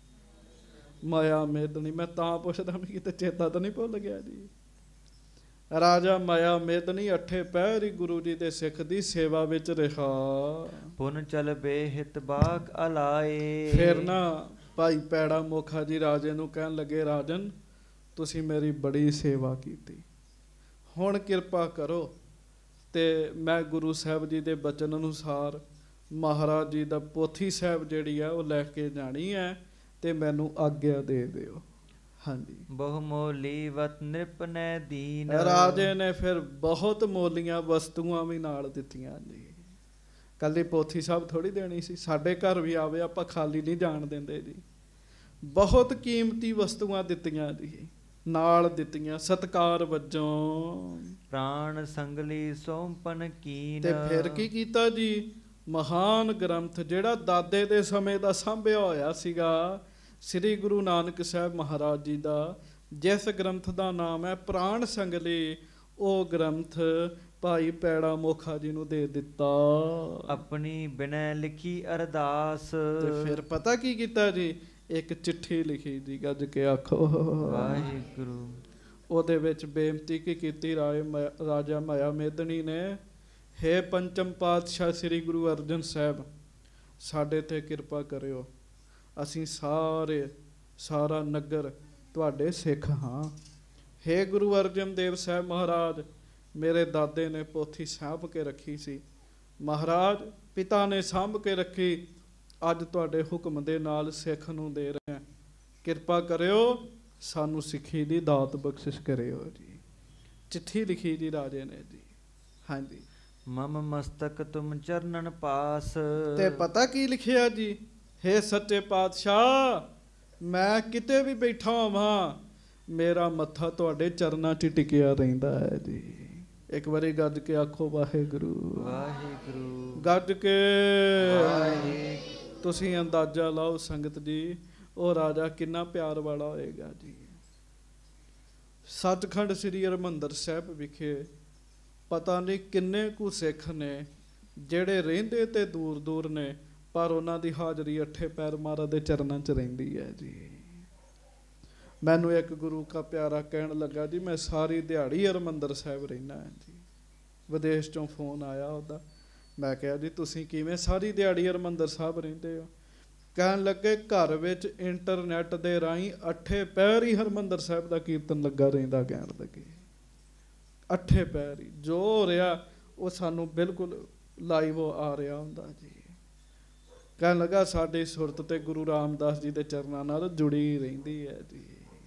ਮਾਇਆ ਮੇਦਨੀ। ਮੈਂ ਤਾਂ ਪੁੱਛਦਾ ਵੀ ਕਿਤੇ ਚੇਤਾ ਤਾਂ ਨਹੀਂ ਭੁੱਲ ਗਿਆ ਜੀ। ਰਾਜਾ ਮਾਇਆ ਮੇਦਨੀ ਅੱਠੇ ਪਹਿਰ ਹੀ ਗੁਰੂ ਜੀ ਦੇ ਸਿੱਖ ਦੀ ਸੇਵਾ ਵਿੱਚ ਰਿਹਾ। ਪੁਨ ਚਲ ਬੇਹਿਤ ਬਾਕ ਅਲਾਏ। ਫਿਰ ਨਾ ਭਾਈ ਪੈੜਾ ਮੋਖਾ ਜੀ ਰਾਜੇ ਨੂੰ ਕਹਿਣ ਲੱਗੇ, ਰਾਜਨ ਤੁਸੀਂ ਮੇਰੀ ਬੜੀ ਸੇਵਾ ਕੀਤੀ, ਹੁਣ ਕਿਰਪਾ ਕਰੋ ਤੇ ਮੈਂ ਗੁਰੂ ਸਾਹਿਬ ਜੀ ਦੇ ਬਚਨ ਅਨੁਸਾਰ ਮਹਾਰਾਜ ਜੀ ਦਾ ਪੋਥੀ ਸਾਹਿਬ ਜਿਹੜੀ ਆ ਉਹ ਲੈ ਕੇ ਜਾਣੀ ਹੈ ਤੇ ਮੈਨੂੰ ਆਗਿਆ ਦੇ ਦਿਓ। ਹਾਂਜੀ। ਬਹੁ ਮੋਲੀ ਵਤ ਨਿਰਪਨੈ ਦੀਨ। ਰਾਜੇ ਨੇ ਫਿਰ ਬਹੁਤ ਮੋਲੀਆਂ ਵਸਤੂਆਂ ਵੀ ਨਾਲ ਦਿੱਤੀਆਂ ਜੀ। ਕੱਲੀ ਪੋਥੀ ਸਾਹਿਬ ਥੋੜੀ ਦੇਣੀ ਸੀ। ਸਾਡੇ ਘਰ ਵੀ ਆਵੇ ਆਪਾਂ ਖਾਲੀ ਨਹੀਂ ਜਾਣ ਦਿੰਦੇ ਜੀ। ਬਹੁਤ ਕੀਮਤੀ ਵਸਤੂਆਂ ਦਿੱਤੀਆਂ ਜੀ, ਨਾਲ ਦਿੱਤੀਆਂ ਸਤਕਾਰ ਵਜੋਂ। ਪ੍ਰਾਣ ਸੰਗਲੀ ਸੌਂਪਨ ਕੀਨ। ਤੇ ਫਿਰ ਕੀ ਕੀਤਾ ਜੀ? ਮਹਾਨ ਗ੍ਰੰਥ ਜਿਹੜਾ ਦਾਦੇ ਦੇ ਸਮੇਂ ਦਾ ਸਾਂਭਿਆ ਹੋਇਆ ਸੀਗਾ, ਸ੍ਰੀ ਗੁਰੂ ਨਾਨਕ ਸਾਹਿਬ ਮਹਾਰਾਜ ਜੀ ਦਾ, ਜਿਸ ਗ੍ਰੰਥ ਦਾ ਨਾਮ ਹੈ ਪ੍ਰਾਣ ਸੰਗਲੀ, ਉਹ ਗ੍ਰੰਥ ਭਾਈ ਪੈੜਾ ਮੋਖਾ ਜੀ ਨੂੰ ਦੇ ਦਿੱਤਾ। ਆਪਣੀ ਬਿਨੈ ਲਿਖੀ ਅਰਦਾਸ। ਤੇ ਫਿਰ ਪਤਾ ਕੀ ਕੀਤਾ ਜੀ? ਇੱਕ ਚਿੱਠੀ ਲਿਖੀ ਜੀ, ਗੱਜ ਕੇ ਆਖੋ ਵਾਹਿਗੁਰੂ। ਉਹਦੇ ਵਿੱਚ ਬੇਨਤੀ ਕੀ ਕੀਤੀ ਰਾਏ ਰਾਜਾ ਮਾਇਆ ਮੇਦਨੀ ਨੇ, ਹੇ ਪੰਚਮ ਪਾਤਸ਼ਾਹ ਸ੍ਰੀ ਗੁਰੂ ਅਰਜਨ ਸਾਹਿਬ, ਸਾਡੇ ਤੇ ਕਿਰਪਾ ਕਰਿਓ, ਅਸੀਂ ਸਾਰੇ ਸਾਰਾ ਨਗਰ ਤੁਹਾਡੇ ਸਿੱਖ ਹਾਂ। ਹੇ ਗੁਰੂ ਅਰਜਨ ਦੇਵ ਸਾਹਿਬ ਮਹਾਰਾਜ, ਮੇਰੇ ਦਾਦੇ ਨੇ ਪੋਥੀ ਸਾਂਭ ਕੇ ਰੱਖੀ ਸੀ, ਮਹਾਰਾਜ ਪਿਤਾ ਨੇ ਸਾਂਭ ਕੇ ਰੱਖੀ, ਅੱਜ ਤੁਹਾਡੇ ਹੁਕਮ ਦੇ ਨਾਲ ਸਿੱਖ ਨੂੰ ਦੇ ਰਹੇ ਹਾਂ, ਕਿਰਪਾ ਕਰਿਓ ਸਾਨੂੰ ਸਿੱਖੀ ਦੀ ਦਾਤ ਬਖਸ਼ਿਸ਼ ਕਰਿਓ ਜੀ। ਚਿੱਠੀ ਲਿਖੀ ਜੀ ਰਾਜੇ ਨੇ ਜੀ। ਹਾਂਜੀ। ਮਮ ਮਸਤਕ ਤੁਮ ਚਰਨਨ ਪਾਸ। ਤੇ ਪਤਾ ਕੀ ਲਿਖਿਆ ਜੀ? ਹੇ ਸੱਚੇ ਪਾਤਸ਼ਾਹ, ਮੈਂ ਕਿਤੇ ਵੀ ਬੈਠਾ ਹੋਵਾਂ, ਮੇਰਾ ਮੱਥਾ ਤੁਹਾਡੇ ਚਰਨਾਂ 'ਚ ਟਿਕਿਆ ਰਹਿੰਦਾ ਹੈ ਜੀ। ਇੱਕ ਵਾਰੀ ਗੱਜ ਕੇ ਆਖੋ ਵਾਹਿਗੁਰੂ ਵਾਹਿਗੁਰੂ। ਗੱਜ ਕੇ ਵਾਹਿਗੁਰੂ। ਤੁਸੀਂ ਅੰਦਾਜ਼ਾ ਲਾਓ ਸੰਗਤ ਜੀ, ਉਹ ਰਾਜਾ ਕਿੰਨਾ ਪਿਆਰ ਵਾਲਾ ਹੋਏਗਾ ਜੀ। ਸੱਚਖੰਡ ਸ੍ਰੀ ਹਰਿਮੰਦਰ ਸਾਹਿਬ ਵਿਖੇ ਪਤਾ ਨਹੀਂ ਕਿੰਨੇ ਕੁ ਸਿੱਖ ਨੇ ਜਿਹੜੇ ਰਹਿੰਦੇ ਤੇ ਦੂਰ ਦੂਰ ਨੇ, ਪਰ ਉਹਨਾਂ ਦੀ ਹਾਜ਼ਰੀ ਅੱਠੇ ਪੈਰ ਮਹਾਰਾਜ ਦੇ ਚਰਨਾਂ 'ਚ ਰਹਿੰਦੀ ਹੈ ਜੀ। ਮੈਨੂੰ ਇੱਕ ਗੁਰੂ ਕਾ ਪਿਆਰਾ ਕਹਿਣ ਲੱਗਾ ਜੀ, ਮੈਂ ਸਾਰੀ ਦਿਹਾੜੀ ਹਰਿਮੰਦਰ ਸਾਹਿਬ ਰਹਿਣਾ ਹੈ ਜੀ। ਵਿਦੇਸ਼ 'ਚੋਂ ਫੋਨ ਆਇਆ ਉਹਦਾ। ਮੈਂ ਕਿਹਾ ਜੀ ਤੁਸੀਂ ਕਿਵੇਂ ਸਾਰੀ ਦਿਹਾੜੀ ਹਰਿਮੰਦਰ ਸਾਹਿਬ ਰਹਿੰਦੇ ਹੋ? ਕਹਿਣ ਲੱਗੇ ਘਰ ਵਿੱਚ ਇੰਟਰਨੈਟ ਦੇ ਰਾਹੀਂ ਅੱਠੇ ਪੈਰ ਹੀ ਹਰਿਮੰਦਰ ਸਾਹਿਬ ਦਾ ਕੀਰਤਨ ਲੱਗਾ ਰਹਿੰਦਾ। ਕਹਿਣ ਲੱਗੇ ਅੱਠੇ ਪੈਰ ਹੀ ਜੋ ਹੋ ਰਿਹਾ ਉਹ ਸਾਨੂੰ ਬਿਲਕੁਲ ਲਾਈਵ ਆ ਰਿਹਾ ਹੁੰਦਾ ਜੀ। ਕਹਿਣ ਲੱਗਾ ਸਾਡੀ ਸੁਰਤ ਤੇ ਗੁਰੂ ਰਾਮਦਾਸ ਜੀ ਦੇ ਚਰਨਾਂ ਨਾਲ ਜੁੜੀ ਰਹਿੰਦੀ ਹੈ ਜੀ।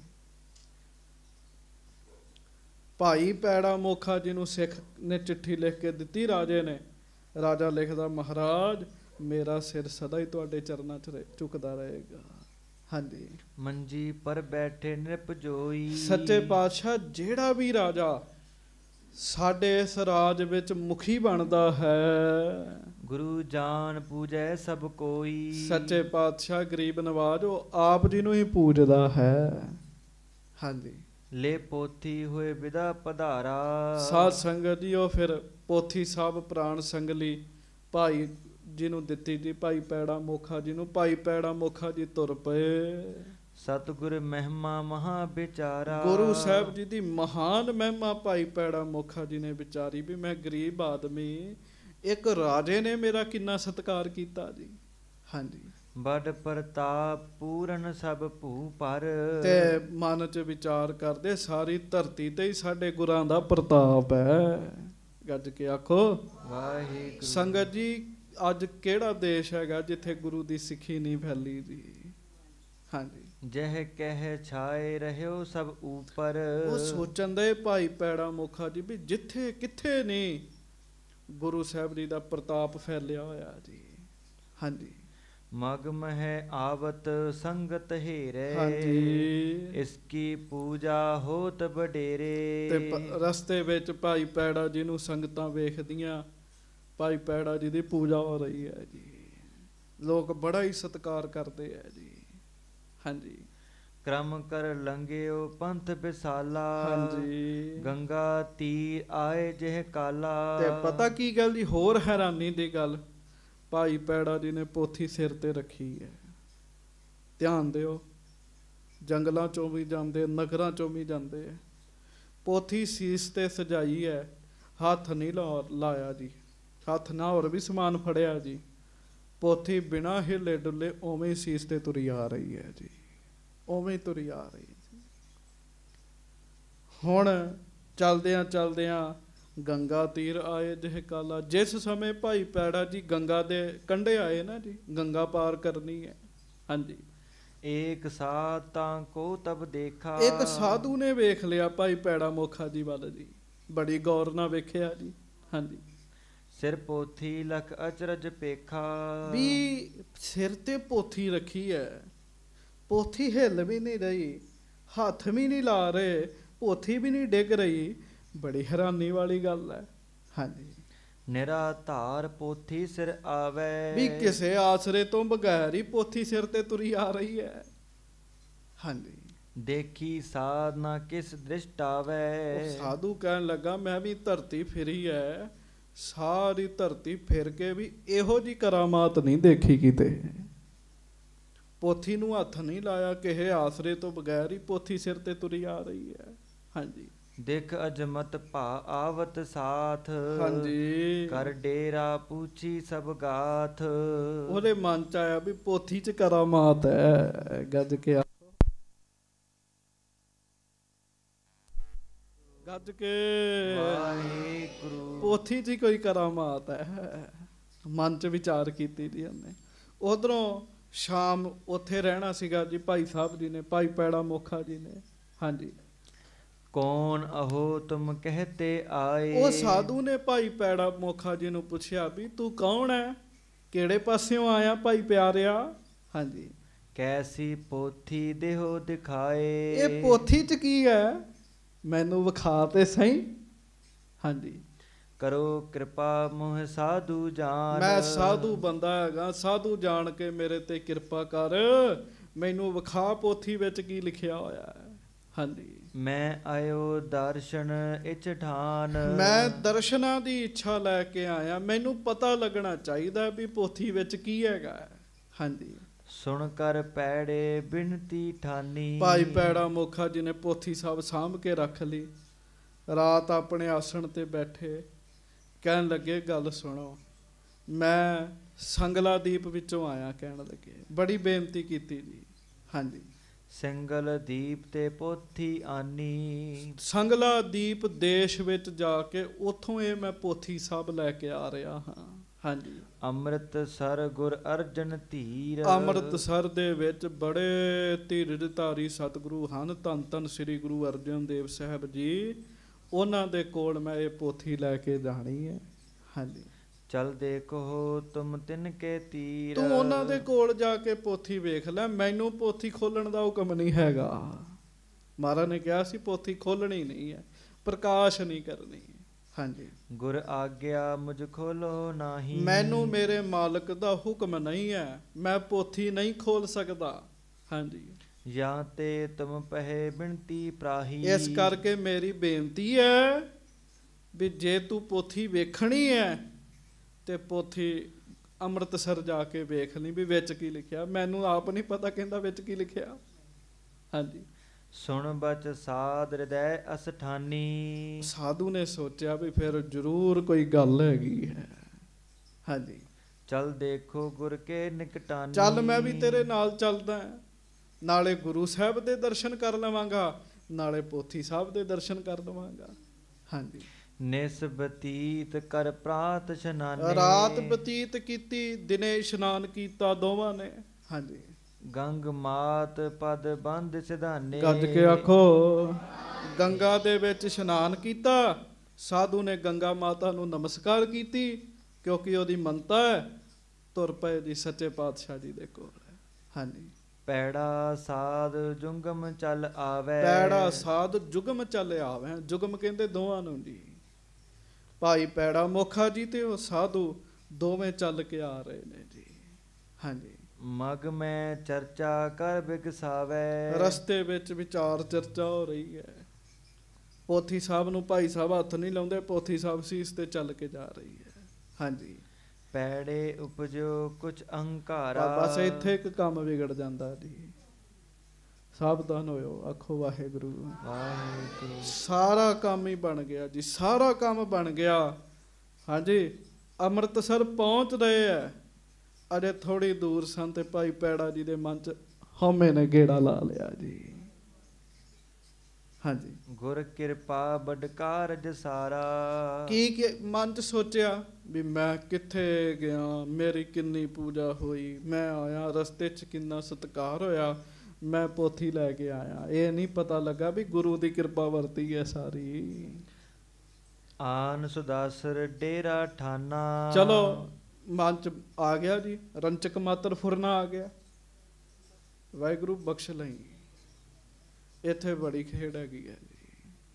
ਭਾਈ ਪੈੜਾ ਮੋਖਾ ਜੀ ਨੂੰ ਸਿੱਖ ਨੇ ਚਿੱਠੀ ਲਿਖ ਕੇ ਦਿੱਤੀ ਰਾਜੇ ਨੇ। ਰਾਜਾ ਲਿਖਦਾ, ਮਹਾਰਾਜ ਮੇਰਾ ਸਿਰ ਸਦਾ ਹੀ ਤੁਹਾਡੇ ਚਰਨਾਂ 'ਚ ਝੁਕਦਾ ਰਹੇਗਾ। ਹਾਂਜੀ। ਮੰਜੀ ਪਰ ਬੈਠੇ ਨਿਰਪ ਜੋਈ। ਸੱਚੇ ਪਾਤਸ਼ਾਹ, ਜਿਹੜਾ ਵੀ ਰਾਜਾ ਸਾਡੇ ਇਸ ਰਾਜ ਵਿੱਚ ਮੁਖੀ ਬਣਦਾ ਹੈ, ਗੁਰੂ ਜਾਨ ਪੂਜੈ ਸਭ ਕੋਈ। ਸੱਚੇ ਪਾਤਸ਼ਾਹ ਗਰੀਬ ਨਵਾਜ ਉਹ ਆਪ ਜੀ ਨੂੰ ਹੀ ਪੂਜਦਾ ਹੈ। ਹਾਂਜੀ। ਲੈ ਪੋਥੀ ਹੋਏ ਵਿਦਾ ਪਧਾਰਾ। ਸਾਧ ਸੰਗਤ ਜੀ, ਉਹ ਫਿਰ ਪੋਥੀ ਸਾਹਿਬ ਪ੍ਰਾਣ ਸੰਗਲੀ ਭਾਈ ਜੀ ਨੂੰ ਦਿੱਤੀ ਜੀ, ਭਾਈ ਪੈੜਾ ਮੋਖਾ ਜੀ ਨੂੰ। ਭਾਈ ਪੈੜਾ ਮੋਖਾ ਜੀ ਤੁਰ ਪਏ। ਸਤਿਗੁਰ ਮਹਿਮਾ ਮਹਾ ਵਿਚਾਰਾ। ਗੁਰੂ ਸਾਹਿਬ ਜੀ ਦੀ ਮਹਾਨ ਮਹਿਮਾ ਭਾਈ ਪੈੜਾ ਮੋਖਾ ਜੀ ਨੇ ਵਿਚਾਰੀ ਵੀ ਮੈਂ ਗਰੀਬ ਆਦਮੀ, ਇੱਕ ਰਾਜੇ ਨੇ ਮੇਰਾ ਕਿੰਨਾ ਸਤਿਕਾਰ ਕੀਤਾ ਜੀ। ਹਾਂਜੀ। ਬੜ ਪ੍ਰਤਾਪ ਪੂਰਨ ਸਭ ਭੂ ਪਰ। ਤੇ ਮਨ 'ਚ ਵਿਚਾਰ ਕਰਦੇ ਸਾਰੀ ਧਰਤੀ ਤੇ ਹੀ ਸਾਡੇ ਗੁਰਾਂ ਦਾ ਪ੍ਰਤਾਪ ਹੈ। ਗੱਜ ਕੇ ਆਖੋ ਵਾਹਿਗੁਰੂ। ਸੰਗਤ ਜੀ, ਅੱਜ ਕਿਹੜਾ ਦੇਸ਼ ਹੈਗਾ ਜਿੱਥੇ ਗੁਰੂ ਦੀ ਸਿੱਖੀ ਨਹੀਂ ਫੈਲੀ ਜੀ। ਹਾਂਜੀ। ਜਹ ਕਹਿ ਛਾਏ ਰਹਿਓ ਸਭ ਉਪਰ। ਉਹ ਸੋਚਣ ਦੇ ਭਾਈ ਪੈੜਾ ਮੋਖਾ ਜੀ ਵੀ ਜਿੱਥੇ ਕਿੱਥੇ ਨਹੀਂ ਗੁਰੂ ਸਾਹਿਬ ਜੀ ਦਾ ਪ੍ਰਤਾਪ ਫੈਲਿਆ ਹੋਇਆ ਜੀ। ਹਾਂਜੀ। ਮਗ ਮਹਿ ਆਵਤ ਸੰਗਤ ਹੇਰੇ। ਹਾਂਜੀ। ਇਸ ਕੀ ਪੂਜਾ ਹੋਤ ਬਡੇਰੇ। ਤੇ ਰਸਤੇ ਵਿੱਚ ਭਾਈ ਪੈੜਾ ਜੀ ਨੂੰ ਸੰਗਤਾਂ ਵੇਖਦੀਆਂ, ਭਾਈ ਪੈੜਾ ਜੀ ਦੀ ਪੂਜਾ ਹੋ ਰਹੀ ਹੈ ਜੀ। ਲੋਕ ਬੜਾ ਹੀ ਸਤਿਕਾਰ ਕਰਦੇ ਹੈ ਜੀ। ਹਾਂਜੀ। ਕਰਮ ਕਰ ਲੰਘਿਓ ਪੰਥ ਵਿਸਾਲਾ। ਹਾਂਜੀ। ਗੰਗਾ ਤੀਰ ਆਏ ਜਿਹ ਕਾਲਾ। ਤੇ ਪਤਾ ਕੀ ਗੱਲ ਜੀ, ਹੋਰ ਹੈਰਾਨੀ ਦੀ ਗੱਲ, ਭਾਈ ਪੈੜਾ ਜੀ ਨੇ ਪੋਥੀ ਸਿਰ ਤੇ ਰੱਖੀ ਹੈ। ਧਿਆਨ ਦਿਓ, ਜੰਗਲਾਂ ਚੋਂ ਵੀ ਜਾਂਦੇ, ਨਗਰਾਂ ਚੋਂ ਵੀ ਜਾਂਦੇ ਹੈ, ਪੋਥੀ ਸੀਸ ਤੇ ਸਜਾਈ ਹੈ, ਹੱਥ ਨਹੀਂ ਲਾ ਲਾਇਆ ਜੀ, ਹੱਥ ਨਾਲ ਹੋਰ ਵੀ ਸਮਾਨ ਫੜਿਆ ਜੀ। ਪੋਥੀ ਬਿਨਾਂ ਹਿੱਲੇ ਡੁੱਲੇ ਉਵੇਂ ਹੀ ਸੀਸ ਤੇ ਤੁਰੀ ਆ ਰਹੀ ਹੈ ਜੀ, ਉਵੇਂ ਹੀ ਤੁਰੀ ਆ ਰਹੀ ਹੈ ਜੀ। ਹੁਣ ਚਲਦਿਆਂ ਚਲਦਿਆਂ ਗੰਗਾ ਤੀਰ ਆਏ ਜਿਹ ਕਾਲਾ। ਜਿਸ ਸਮੇਂ ਭਾਈ ਪੈੜਾ ਜੀ ਗੰਗਾ ਦੇ ਕੰਢੇ ਆਏ ਨਾ ਜੀ, ਗੰਗਾ ਪਾਰ ਕਰਨੀ ਹੈ। ਹਾਂਜੀ। ਏਕ ਸਾਧ ਤਾਂ ਕੋ ਤਬ ਦੇਖਾ। ਇੱਕ ਸਾਧੂ ਨੇ ਵੇਖ ਲਿਆ ਭਾਈ ਪੈੜਾ ਮੋਖਾ ਜੀ ਵੱਲ ਜੀ, ਬੜੀ ਗੌਰ ਨਾਲ ਵੇਖਿਆ ਜੀ। ਹਾਂਜੀ। ਸਿਰ ਪੋਥੀ ਲਖ ਅਚਰਜ ਪੇਖਾ। ਵੀ ਸਿਰ ਤੇ ਪੋਥੀ ਰੱਖੀ ਹੈ, ਪੋਥੀ ਹਿੱਲ ਵੀ ਨਹੀਂ ਰਹੀ, ਹੱਥ ਵੀ ਨਹੀਂ ਲਾ ਰਹੇ, ਪੋਥੀ ਵੀ ਨਹੀਂ ਡਿੱਗ ਰਹੀ। ਬੜੀ ਹੈਰਾਨੀ ਵਾਲੀ ਗੱਲ ਹੈ। ਹਾਂਜੀ। ਨਿਰਾਧਾਰ ਪੋਥੀ ਸਿਰ ਆਵੇ। ਵੀ ਕਿਸੇ ਆਸਰੇ ਤੋਂ ਬਗੈਰ ਹੀ ਪੋਥੀ ਸਿਰ ਤੇ ਤੁਰੀ ਆ ਰਹੀ ਹੈ। ਹਾਂਜੀ। ਦੇਖੀ ਸਾਧ ਨਾ ਕਿਸ ਦ੍ਰਿਸ਼ਟ ਆਵੇ। ਉਹ ਸਾਧੂ ਕਹਿਣ ਲੱਗਾ, ਮੈਂ ਵੀ ਧਰਤੀ ਫਿਰੀ ਹੈ, ਸਾਰੀ ਧਰਤੀ ਫਿਰ ਕੇ ਵੀ ਇਹੋ ਜਿਹੀ ਕਰਾਮਾਤ ਨਹੀਂ ਦੇਖੀ ਕਿਤੇ। ਪੋਥੀ ਨੂੰ ਹੱਥ ਨਹੀਂ ਲਾਇਆ, ਕਿਸੇ ਆਸਰੇ ਤੋਂ ਬਗੈਰ ਹੀ ਪੋਥੀ ਸਿਰ ਤੇ ਤੁਰੀ ਆ ਰਹੀ ਹੈ। ਹਾਂਜੀ। ਦੇਖ ਅਜਮਤ ਭਾ ਆਵਤ ਸਾਥ। ਹਾਂਜੀ। ਕਰ ਡੇਰਾ ਪੂਛੀ ਸਭ ਗਾਥ। ਉਹਦੇ ਮਨ ਚ ਆਇਆ ਵੀ ਪੋਥੀ ਚ ਕਰਾਮਾਤ ਹੈ। ਗੱਜ ਕੇ ਗੱਜ ਕੇ ਵਾਹਿਗੁਰੂ। ਪੋਥੀ ਚ ਕੋਈ ਕਰਾਮਾਤ ਹੈ। ਮਨ ਚ ਵਿਚਾਰ ਕੀਤੀ ਜੀ ਉਹਨੇ। ਉਧਰੋਂ ਸ਼ਾਮ ਉੱਥੇ ਰਹਿਣਾ ਸੀਗਾ ਜੀ ਭਾਈ ਸਾਹਿਬ ਜੀ ਨੇ, ਭਾਈ ਪੈੜਾ ਮੋਖਾ ਜੀ ਨੇ। ਹਾਂਜੀ। ਕੌਣ ਅਹੋ ਤੁਮ ਕਹਤੇ ਆਏ। ਉਹ ਸਾਧੂ ਨੇ ਭਾਈ ਪੈੜਾ ਮੋਖਾ ਜੀ ਨੂੰ ਪੁੱਛਿਆ ਵੀ ਤੂੰ ਕੌਣ ਹੈ, ਕਿਹੜੇ ਪਾਸਿਓਂ ਆਇਆ ਭਾਈ ਪਿਆਰਿਆ। ਹਾਂਜੀ। ਕੈਸੀ ਪੋਥੀ ਦੇਹੋ ਦਿਖਾਏ। ਇਹ ਪੋਥੀ ਚ ਕੀ ਹੈ, ਮੈਨੂੰ ਵਿਖਾ ਤੇ ਸਹੀ। ਹਾਂਜੀ। ਕਰੋ ਕਿਰਪਾ ਮੋਹ ਸਾਧੂ ਜਾਨ। ਮੈਂ ਸਾਧੂ ਬੰਦਾ ਹੈਗਾ, ਸਾਧੂ ਜਾਣ ਕੇ ਮੇਰੇ ਤੇ ਕਿਰਪਾ ਕਰ, ਮੈਨੂੰ ਵਿਖਾ ਪੋਥੀ ਵਿੱਚ ਕੀ ਲਿਖਿਆ ਹੋਇਆ ਹੈ। ਹਾਂਜੀ। ਮੈਂ ਆਇਓ ਦਰਸ਼ਨ ਇਚ ਠਾਨ। ਮੈਂ ਦਰਸ਼ਨਾਂ ਦੀ ਇੱਛਾ ਲੈ ਕੇ ਆਇਆ, ਮੈਨੂੰ ਪਤਾ ਲੱਗਣਾ ਚਾਹੀਦਾ ਵੀ ਪੋਥੀ ਵਿੱਚ ਕੀ ਹੈਗਾ। ਹਾਂਜੀ। ਸੁਣ ਕਰ ਪੈੜੇ ਬਿਨਤੀ ਠਾਨੀ। ਭਾਈ ਪੈੜਾ ਮੋਖਾ ਜੀ ਨੇ ਪੋਥੀ ਸਾਹਿਬ ਸਾਂਭ ਕੇ ਰੱਖ ਲਈ। ਰਾਤ ਆਪਣੇ ਆਸਣ ਤੇ ਬੈਠੇ, ਕਹਿਣ ਲੱਗੇ ਗੱਲ ਸੁਣੋ, ਮੈਂ ਸੰਗਲਾ ਦੀਪ ਵਿੱਚੋਂ ਆਇਆ। ਕਹਿਣ ਲੱਗੇ, ਬੜੀ ਬੇਨਤੀ ਕੀਤੀ ਜੀ। ਹਾਂਜੀ। ਸਿੰਗਲ ਦੀਪ ਤੇ ਪੋਥੀ ਆਨੀ। ਸੰਗਲਾ ਦੀਪ ਦੇਸ਼ ਵਿੱਚ ਜਾ ਕੇ ਉੱਥੋਂ ਇਹ ਮੈਂ ਪੋਥੀ ਸਾਹਿਬ ਲੈ ਕੇ ਆ ਰਿਹਾ ਹਾਂ। ਹਾਂਜੀ। ਅੰਮ੍ਰਿਤਸਰ ਗੁਰ ਅਰਜਨ ਧੀਰ। ਅੰਮ੍ਰਿਤਸਰ ਦੇ ਵਿੱਚ ਬੜੇ ਧੀਰਜਧਾਰੀ ਸਤਿਗੁਰੂ ਹਨ, ਧੰਨ ਧੰਨ ਸ੍ਰੀ ਗੁਰੂ ਅਰਜਨ ਦੇਵ ਸਾਹਿਬ ਜੀ। ਉਹਨਾਂ ਦੇ ਕੋਲ ਮੈਂ ਇਹ ਪੋਥੀ ਲੈ ਕੇ ਜਾਣੀ ਹੈ। ਹਾਂਜੀ। ਚਲ ਦੇਖੋ ਤੁਮ ਤਿਨ ਕੇ ਤੀਰ। ਤੂੰ ਉਹਨਾਂ ਦੇ ਕੋਲ ਜਾ ਕੇ ਪੋਥੀ ਵੇਖ ਲੈ, ਮੈਨੂੰ ਪੋਥੀ ਖੋਲਣ ਦਾ ਹੁਕਮ ਨਹੀਂ ਹੈਗਾ। ਮਹਾਰਾਜ ਨੇ ਕਿਹਾ ਸੀ ਪੋਥੀ ਖੋਲਣੀ ਨਹੀਂ ਹੈ, ਪ੍ਰਕਾਸ਼ ਨਹੀਂ ਕਰਨੀ। ਹਾਂਜੀ। ਗੁਰ ਆਗਿਆ ਮੁਝ ਖੋਲੋ ਨਹੀਂ। ਮੈਨੂੰ ਮੇਰੇ ਮਾਲਕ ਦਾ ਹੁਕਮ ਨਹੀਂ ਹੈ, ਮੈਂ ਪੋਥੀ ਨਹੀਂ ਖੋਲ ਸਕਦਾ। ਹਾਂਜੀ। ਜਾਂ ਤੇ ਤੁਮ ਪਹਿ ਬਿਨਤੀ ਪ੍ਰਾਹੀ। ਇਸ ਕਰਕੇ ਮੇਰੀ ਬੇਨਤੀ ਹੈ ਵੀ ਜੇ ਤੂੰ ਪੋਥੀ ਵੇਖਣੀ ਹੈ ਤੇ ਪੋਥੀ ਅੰਮ੍ਰਿਤਸਰ ਜਾ ਕੇ ਵੇਖ ਲਈ ਵੀ ਵਿੱਚ ਕੀ ਲਿਖਿਆ। ਮੈਨੂੰ ਆਪ ਨਹੀਂ ਪਤਾ ਕਹਿੰਦਾ ਵਿੱਚ ਕੀ ਲਿਖਿਆ। ਹਾਂਜੀ। ਸੁਣ ਬਚ ਸਾਧ ਹਿਰਦੈ ਅਸਠਾਨੀ। ਸਾਧੂ ਨੇ ਸੋਚਿਆ ਵੀ ਫਿਰ ਜ਼ਰੂਰ ਕੋਈ ਗੱਲ ਹੈਗੀ ਹੈ। ਹਾਂਜੀ। ਚਲ ਦੇਖੋ ਗੁਰ ਕੇ ਨਿਕਟਾਨੀ। ਚੱਲ ਮੈਂ ਵੀ ਤੇਰੇ ਨਾਲ ਚੱਲਦਾ, ਨਾਲੇ ਗੁਰੂ ਸਾਹਿਬ ਦੇ ਦਰਸ਼ਨ ਕਰ ਲਵਾਂਗਾ, ਨਾਲੇ ਪੋਥੀ ਸਾਹਿਬ ਦੇ ਦਰਸ਼ਨ ਕਰ ਲਵਾਂਗਾ। ਹਾਂਜੀ। ਨਿਸ ਬਤੀਤ ਕਰ ਪ੍ਰਾਤ ਇਸ਼ਨਾਨੇ। ਰਾਤ ਬਤੀਤ ਕੀਤੀ, ਦਿਨੇ ਇਸ਼ਨਾਨ ਕੀਤਾ ਦੋਵਾਂ ਨੇ। ਹਾਂਜੀ। ਗੰਗ ਮਾਤ ਪਦ ਬੰਦ ਸਿਧਾਨੇ। ਗੱਜ ਕੇ ਆਖੋ, ਗੰਗਾ ਦੇ ਵਿੱਚ ਇਸ਼ਨਾਨ ਕੀਤਾ। ਸਾਧੂ ਨੇ ਗੰਗਾ ਮਾਤਾ ਨੂੰ ਨਮਸਕਾਰ ਕੀਤੀ, ਕਿਉਂਕਿ ਉਹਦੀ ਮੰਨਤਾ ਹੈ। ਤੁਰ ਪਏ ਜੀ ਸੱਚੇ ਪਾਤਸ਼ਾਹ ਜੀ ਦੇ ਕੋਲ। ਹਾਂਜੀ। ਪੈੜਾ ਸਾਧ ਜੁਗਮ ਚੱਲ ਆਵੇ। ਪੈੜਾ ਸਾਧ ਜੁਗਮ ਚੱਲ ਆਵੇ। ਜੁਗਮ ਕਹਿੰਦੇ ਦੋਵਾਂ ਨੂੰ ਜੀ। ਭਾਈ ਪੈੜਾ ਮੋਖਾ ਜੀ ਤੇ ਉਹ ਸਾਧੂ ਦੋਵੇਂ ਚੱਲ ਕੇ ਆ ਰਹੇ ਨੇ ਜੀ। ਹਾਂਜੀ। ਮਗ ਮੈਂ ਚਰਚਾ ਕਰ ਬਿਗਸਾਵੈ। ਰਸਤੇ ਵਿੱਚ ਵਿਚਾਰ ਚਰਚਾ ਹੋ ਰਹੀ ਹੈ। ਪੋਥੀ ਸਾਹਿਬ ਨੂੰ ਭਾਈ ਸਾਹਿਬ ਹੱਥ ਨਹੀਂ ਲਾਉਂਦੇ, ਪੋਥੀ ਸਾਹਿਬ ਸੀਸ ਤੇ ਚੱਲ ਕੇ ਜਾ ਰਹੀ ਹੈ। ਹਾਂਜੀ। ਪੈੜੇ ਉਪਜੋ ਕੁਛ ਅਹੰਕਾਰਾ। ਬਸ ਇੱਥੇ ਇੱਕ ਕੰਮ ਵਿਗੜ ਜਾਂਦਾ ਜੀ। ਸਾਵਧਾਨ ਹੋਇਓ, ਆਖੋ ਵਾਹਿਗੁਰੂ। ਵਾਹਿਗੁਰੂ। ਸਾਰਾ ਕੰਮ ਹੀ ਬਣ ਗਿਆ ਜੀ, ਸਾਰਾ ਕੰਮ ਬਣ ਗਿਆ। ਹਾਂਜੀ, ਅੰਮ੍ਰਿਤਸਰ ਪਹੁੰਚ ਰਹੇ ਹੈ, ਅਜੇ ਥੋੜੀ ਦੂਰ ਸਨ ਤੇ ਭਾਈ ਪੈੜਾ ਜੀ ਦੇ ਮਨ ਚ ਹਉਮੈ ਨੇ ਗੇੜਾ ਲਾ ਲਿਆ ਜੀ। ਹਾਂਜੀ। ਗੁਰ ਕਿਰਪਾ ਬੜ ਕਾਰਜ ਸਾਰਾ। ਕੀ ਕੀ ਮਨ ਚ ਸੋਚਿਆ ਵੀ ਮੈਂ ਕਿੱਥੇ ਗਿਆ, ਮੇਰੀ ਕਿੰਨੀ ਪੂਜਾ ਹੋਈ, ਮੈਂ ਆਇਆ ਰਸਤੇ ਚ ਕਿੰਨਾ ਸਤਿਕਾਰ ਹੋਇਆ, ਮੈਂ ਪੋਥੀ ਲੈ ਕੇ ਆਇਆ। ਇਹ ਨਹੀਂ ਪਤਾ ਲੱਗਾ ਵੀ ਗੁਰੂ ਦੀ ਕਿਰਪਾ ਵਰਤੀ ਹੈ ਸਾਰੀ। ਆਨ ਸੁਦਾਸਰ ਡੇਰਾ ਠਾਨਾ। ਚਲੋ ਮਨ ਚ ਆ ਗਿਆ ਜੀ, ਰੰਚਕ ਮਾਤਰ ਫੁਰਨਾ ਆ ਗਿਆ। ਵਾਹਿਗੁਰੂ ਬਖਸ਼ ਲਈ। ਇੱਥੇ ਬੜੀ ਖੇਡ ਹੈਗੀ ਹੈ ਜੀ।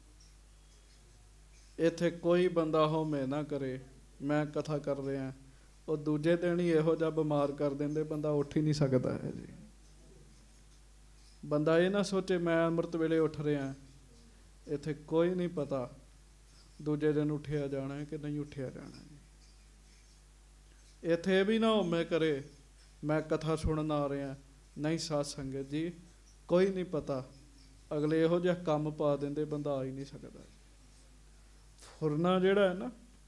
ਇੱਥੇ ਕੋਈ ਬੰਦਾ ਹਉਮੈ ਨਾ ਕਰੇ। ਮੈਂ ਕਥਾ ਕਰ ਰਿਹਾ, ਉਹ ਦੂਜੇ ਦਿਨ ਹੀ ਇਹੋ ਜਿਹਾ ਬਿਮਾਰ ਕਰ ਦਿੰਦੇ, ਬੰਦਾ ਉੱਠ ਹੀ ਨਹੀਂ ਸਕਦਾ ਹੈ ਜੀ। ਬੰਦਾ ਇਹ ਨਾ ਸੋਚੇ ਮੈਂ ਅੰਮ੍ਰਿਤ ਵੇਲੇ ਉੱਠ ਰਿਹਾ, ਇੱਥੇ ਕੋਈ ਨਹੀਂ ਪਤਾ ਦੂਜੇ ਦਿਨ ਉੱਠਿਆ ਜਾਣਾ ਕਿ ਨਹੀਂ ਉੱਠਿਆ ਜਾਣਾ ਜੀ। ਇੱਥੇ ਇਹ ਵੀ ਨਾ ਹਉਮੈ ਕਰੇ ਮੈਂ ਕਥਾ ਸੁਣਨ ਆ ਰਿਹਾ, ਨਹੀਂ ਸਾਧ ਸੰਗਤ ਜੀ, ਕੋਈ ਨਹੀਂ ਪਤਾ ਅਗਲੇ ਇਹੋ ਜਿਹਾ ਕੰਮ ਪਾ ਦਿੰਦੇ, ਬੰਦਾ ਆ ਹੀ ਨਹੀਂ ਸਕਦਾ। ਫੁਰਨਾ ਜਿਹੜਾ ਹੈ ਨਾ,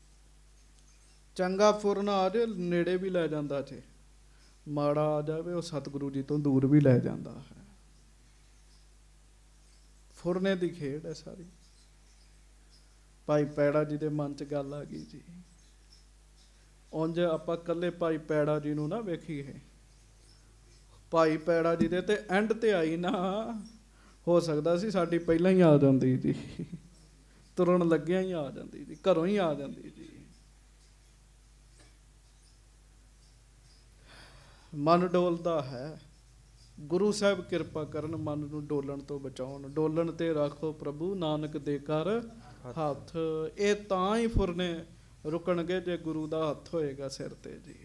ਚੰਗਾ ਫੁਰਨਾ ਆ ਜੇ ਨੇੜੇ ਵੀ ਲੈ ਜਾਂਦਾ ਜੇ, ਮਾੜਾ ਆ ਜਾਵੇ ਉਹ ਸਤਿਗੁਰੂ ਜੀ ਤੋਂ ਦੂਰ ਵੀ ਲੈ ਜਾਂਦਾ ਹੈ। ਫੁਰਨੇ ਦੀ ਖੇਡ ਹੈ ਸਾਰੀ। ਭਾਈ ਪੈੜਾ ਜੀ ਦੇ ਮਨ ਚ ਗੱਲ ਆ ਗਈ ਜੀ। ਉਂਝ ਆਪਾਂ ਇਕੱਲੇ ਭਾਈ ਪੈੜਾ ਜੀ ਨੂੰ ਨਾ ਵੇਖੀਏ, ਭਾਈ ਪੈੜਾ ਜੀ ਦੇ ਤੇ ਐਂਡ ਤੇ ਆਈ ਨਾ, ਹੋ ਸਕਦਾ ਸੀ ਸਾਡੀ ਪਹਿਲਾਂ ਹੀ ਆ ਜਾਂਦੀ ਜੀ, ਤੁਰਨ ਲੱਗਿਆ ਹੀ ਆ ਜਾਂਦੀ ਜੀ, ਘਰੋਂ ਹੀ ਆ ਜਾਂਦੀ ਜੀ। ਮਨ ਡੋਲਦਾ ਹੈ, ਗੁਰੂ ਸਾਹਿਬ ਕਿਰਪਾ ਕਰਨ, ਮਨ ਨੂੰ ਡੋਲਣ ਤੋਂ ਬਚਾਉਣ। ਡੋਲਣ ਤੇ ਰੱਖੋ ਪ੍ਰਭੂ ਨਾਨਕ ਦੇ ਕਰ ਹੱਥ। ਇਹ ਤਾਂ ਹੀ ਫੁਰਨੇ ਰੁਕਣਗੇ ਜੇ ਗੁਰੂ ਦਾ ਹੱਥ ਹੋਏਗਾ ਸਿਰ ਤੇ ਜੀ।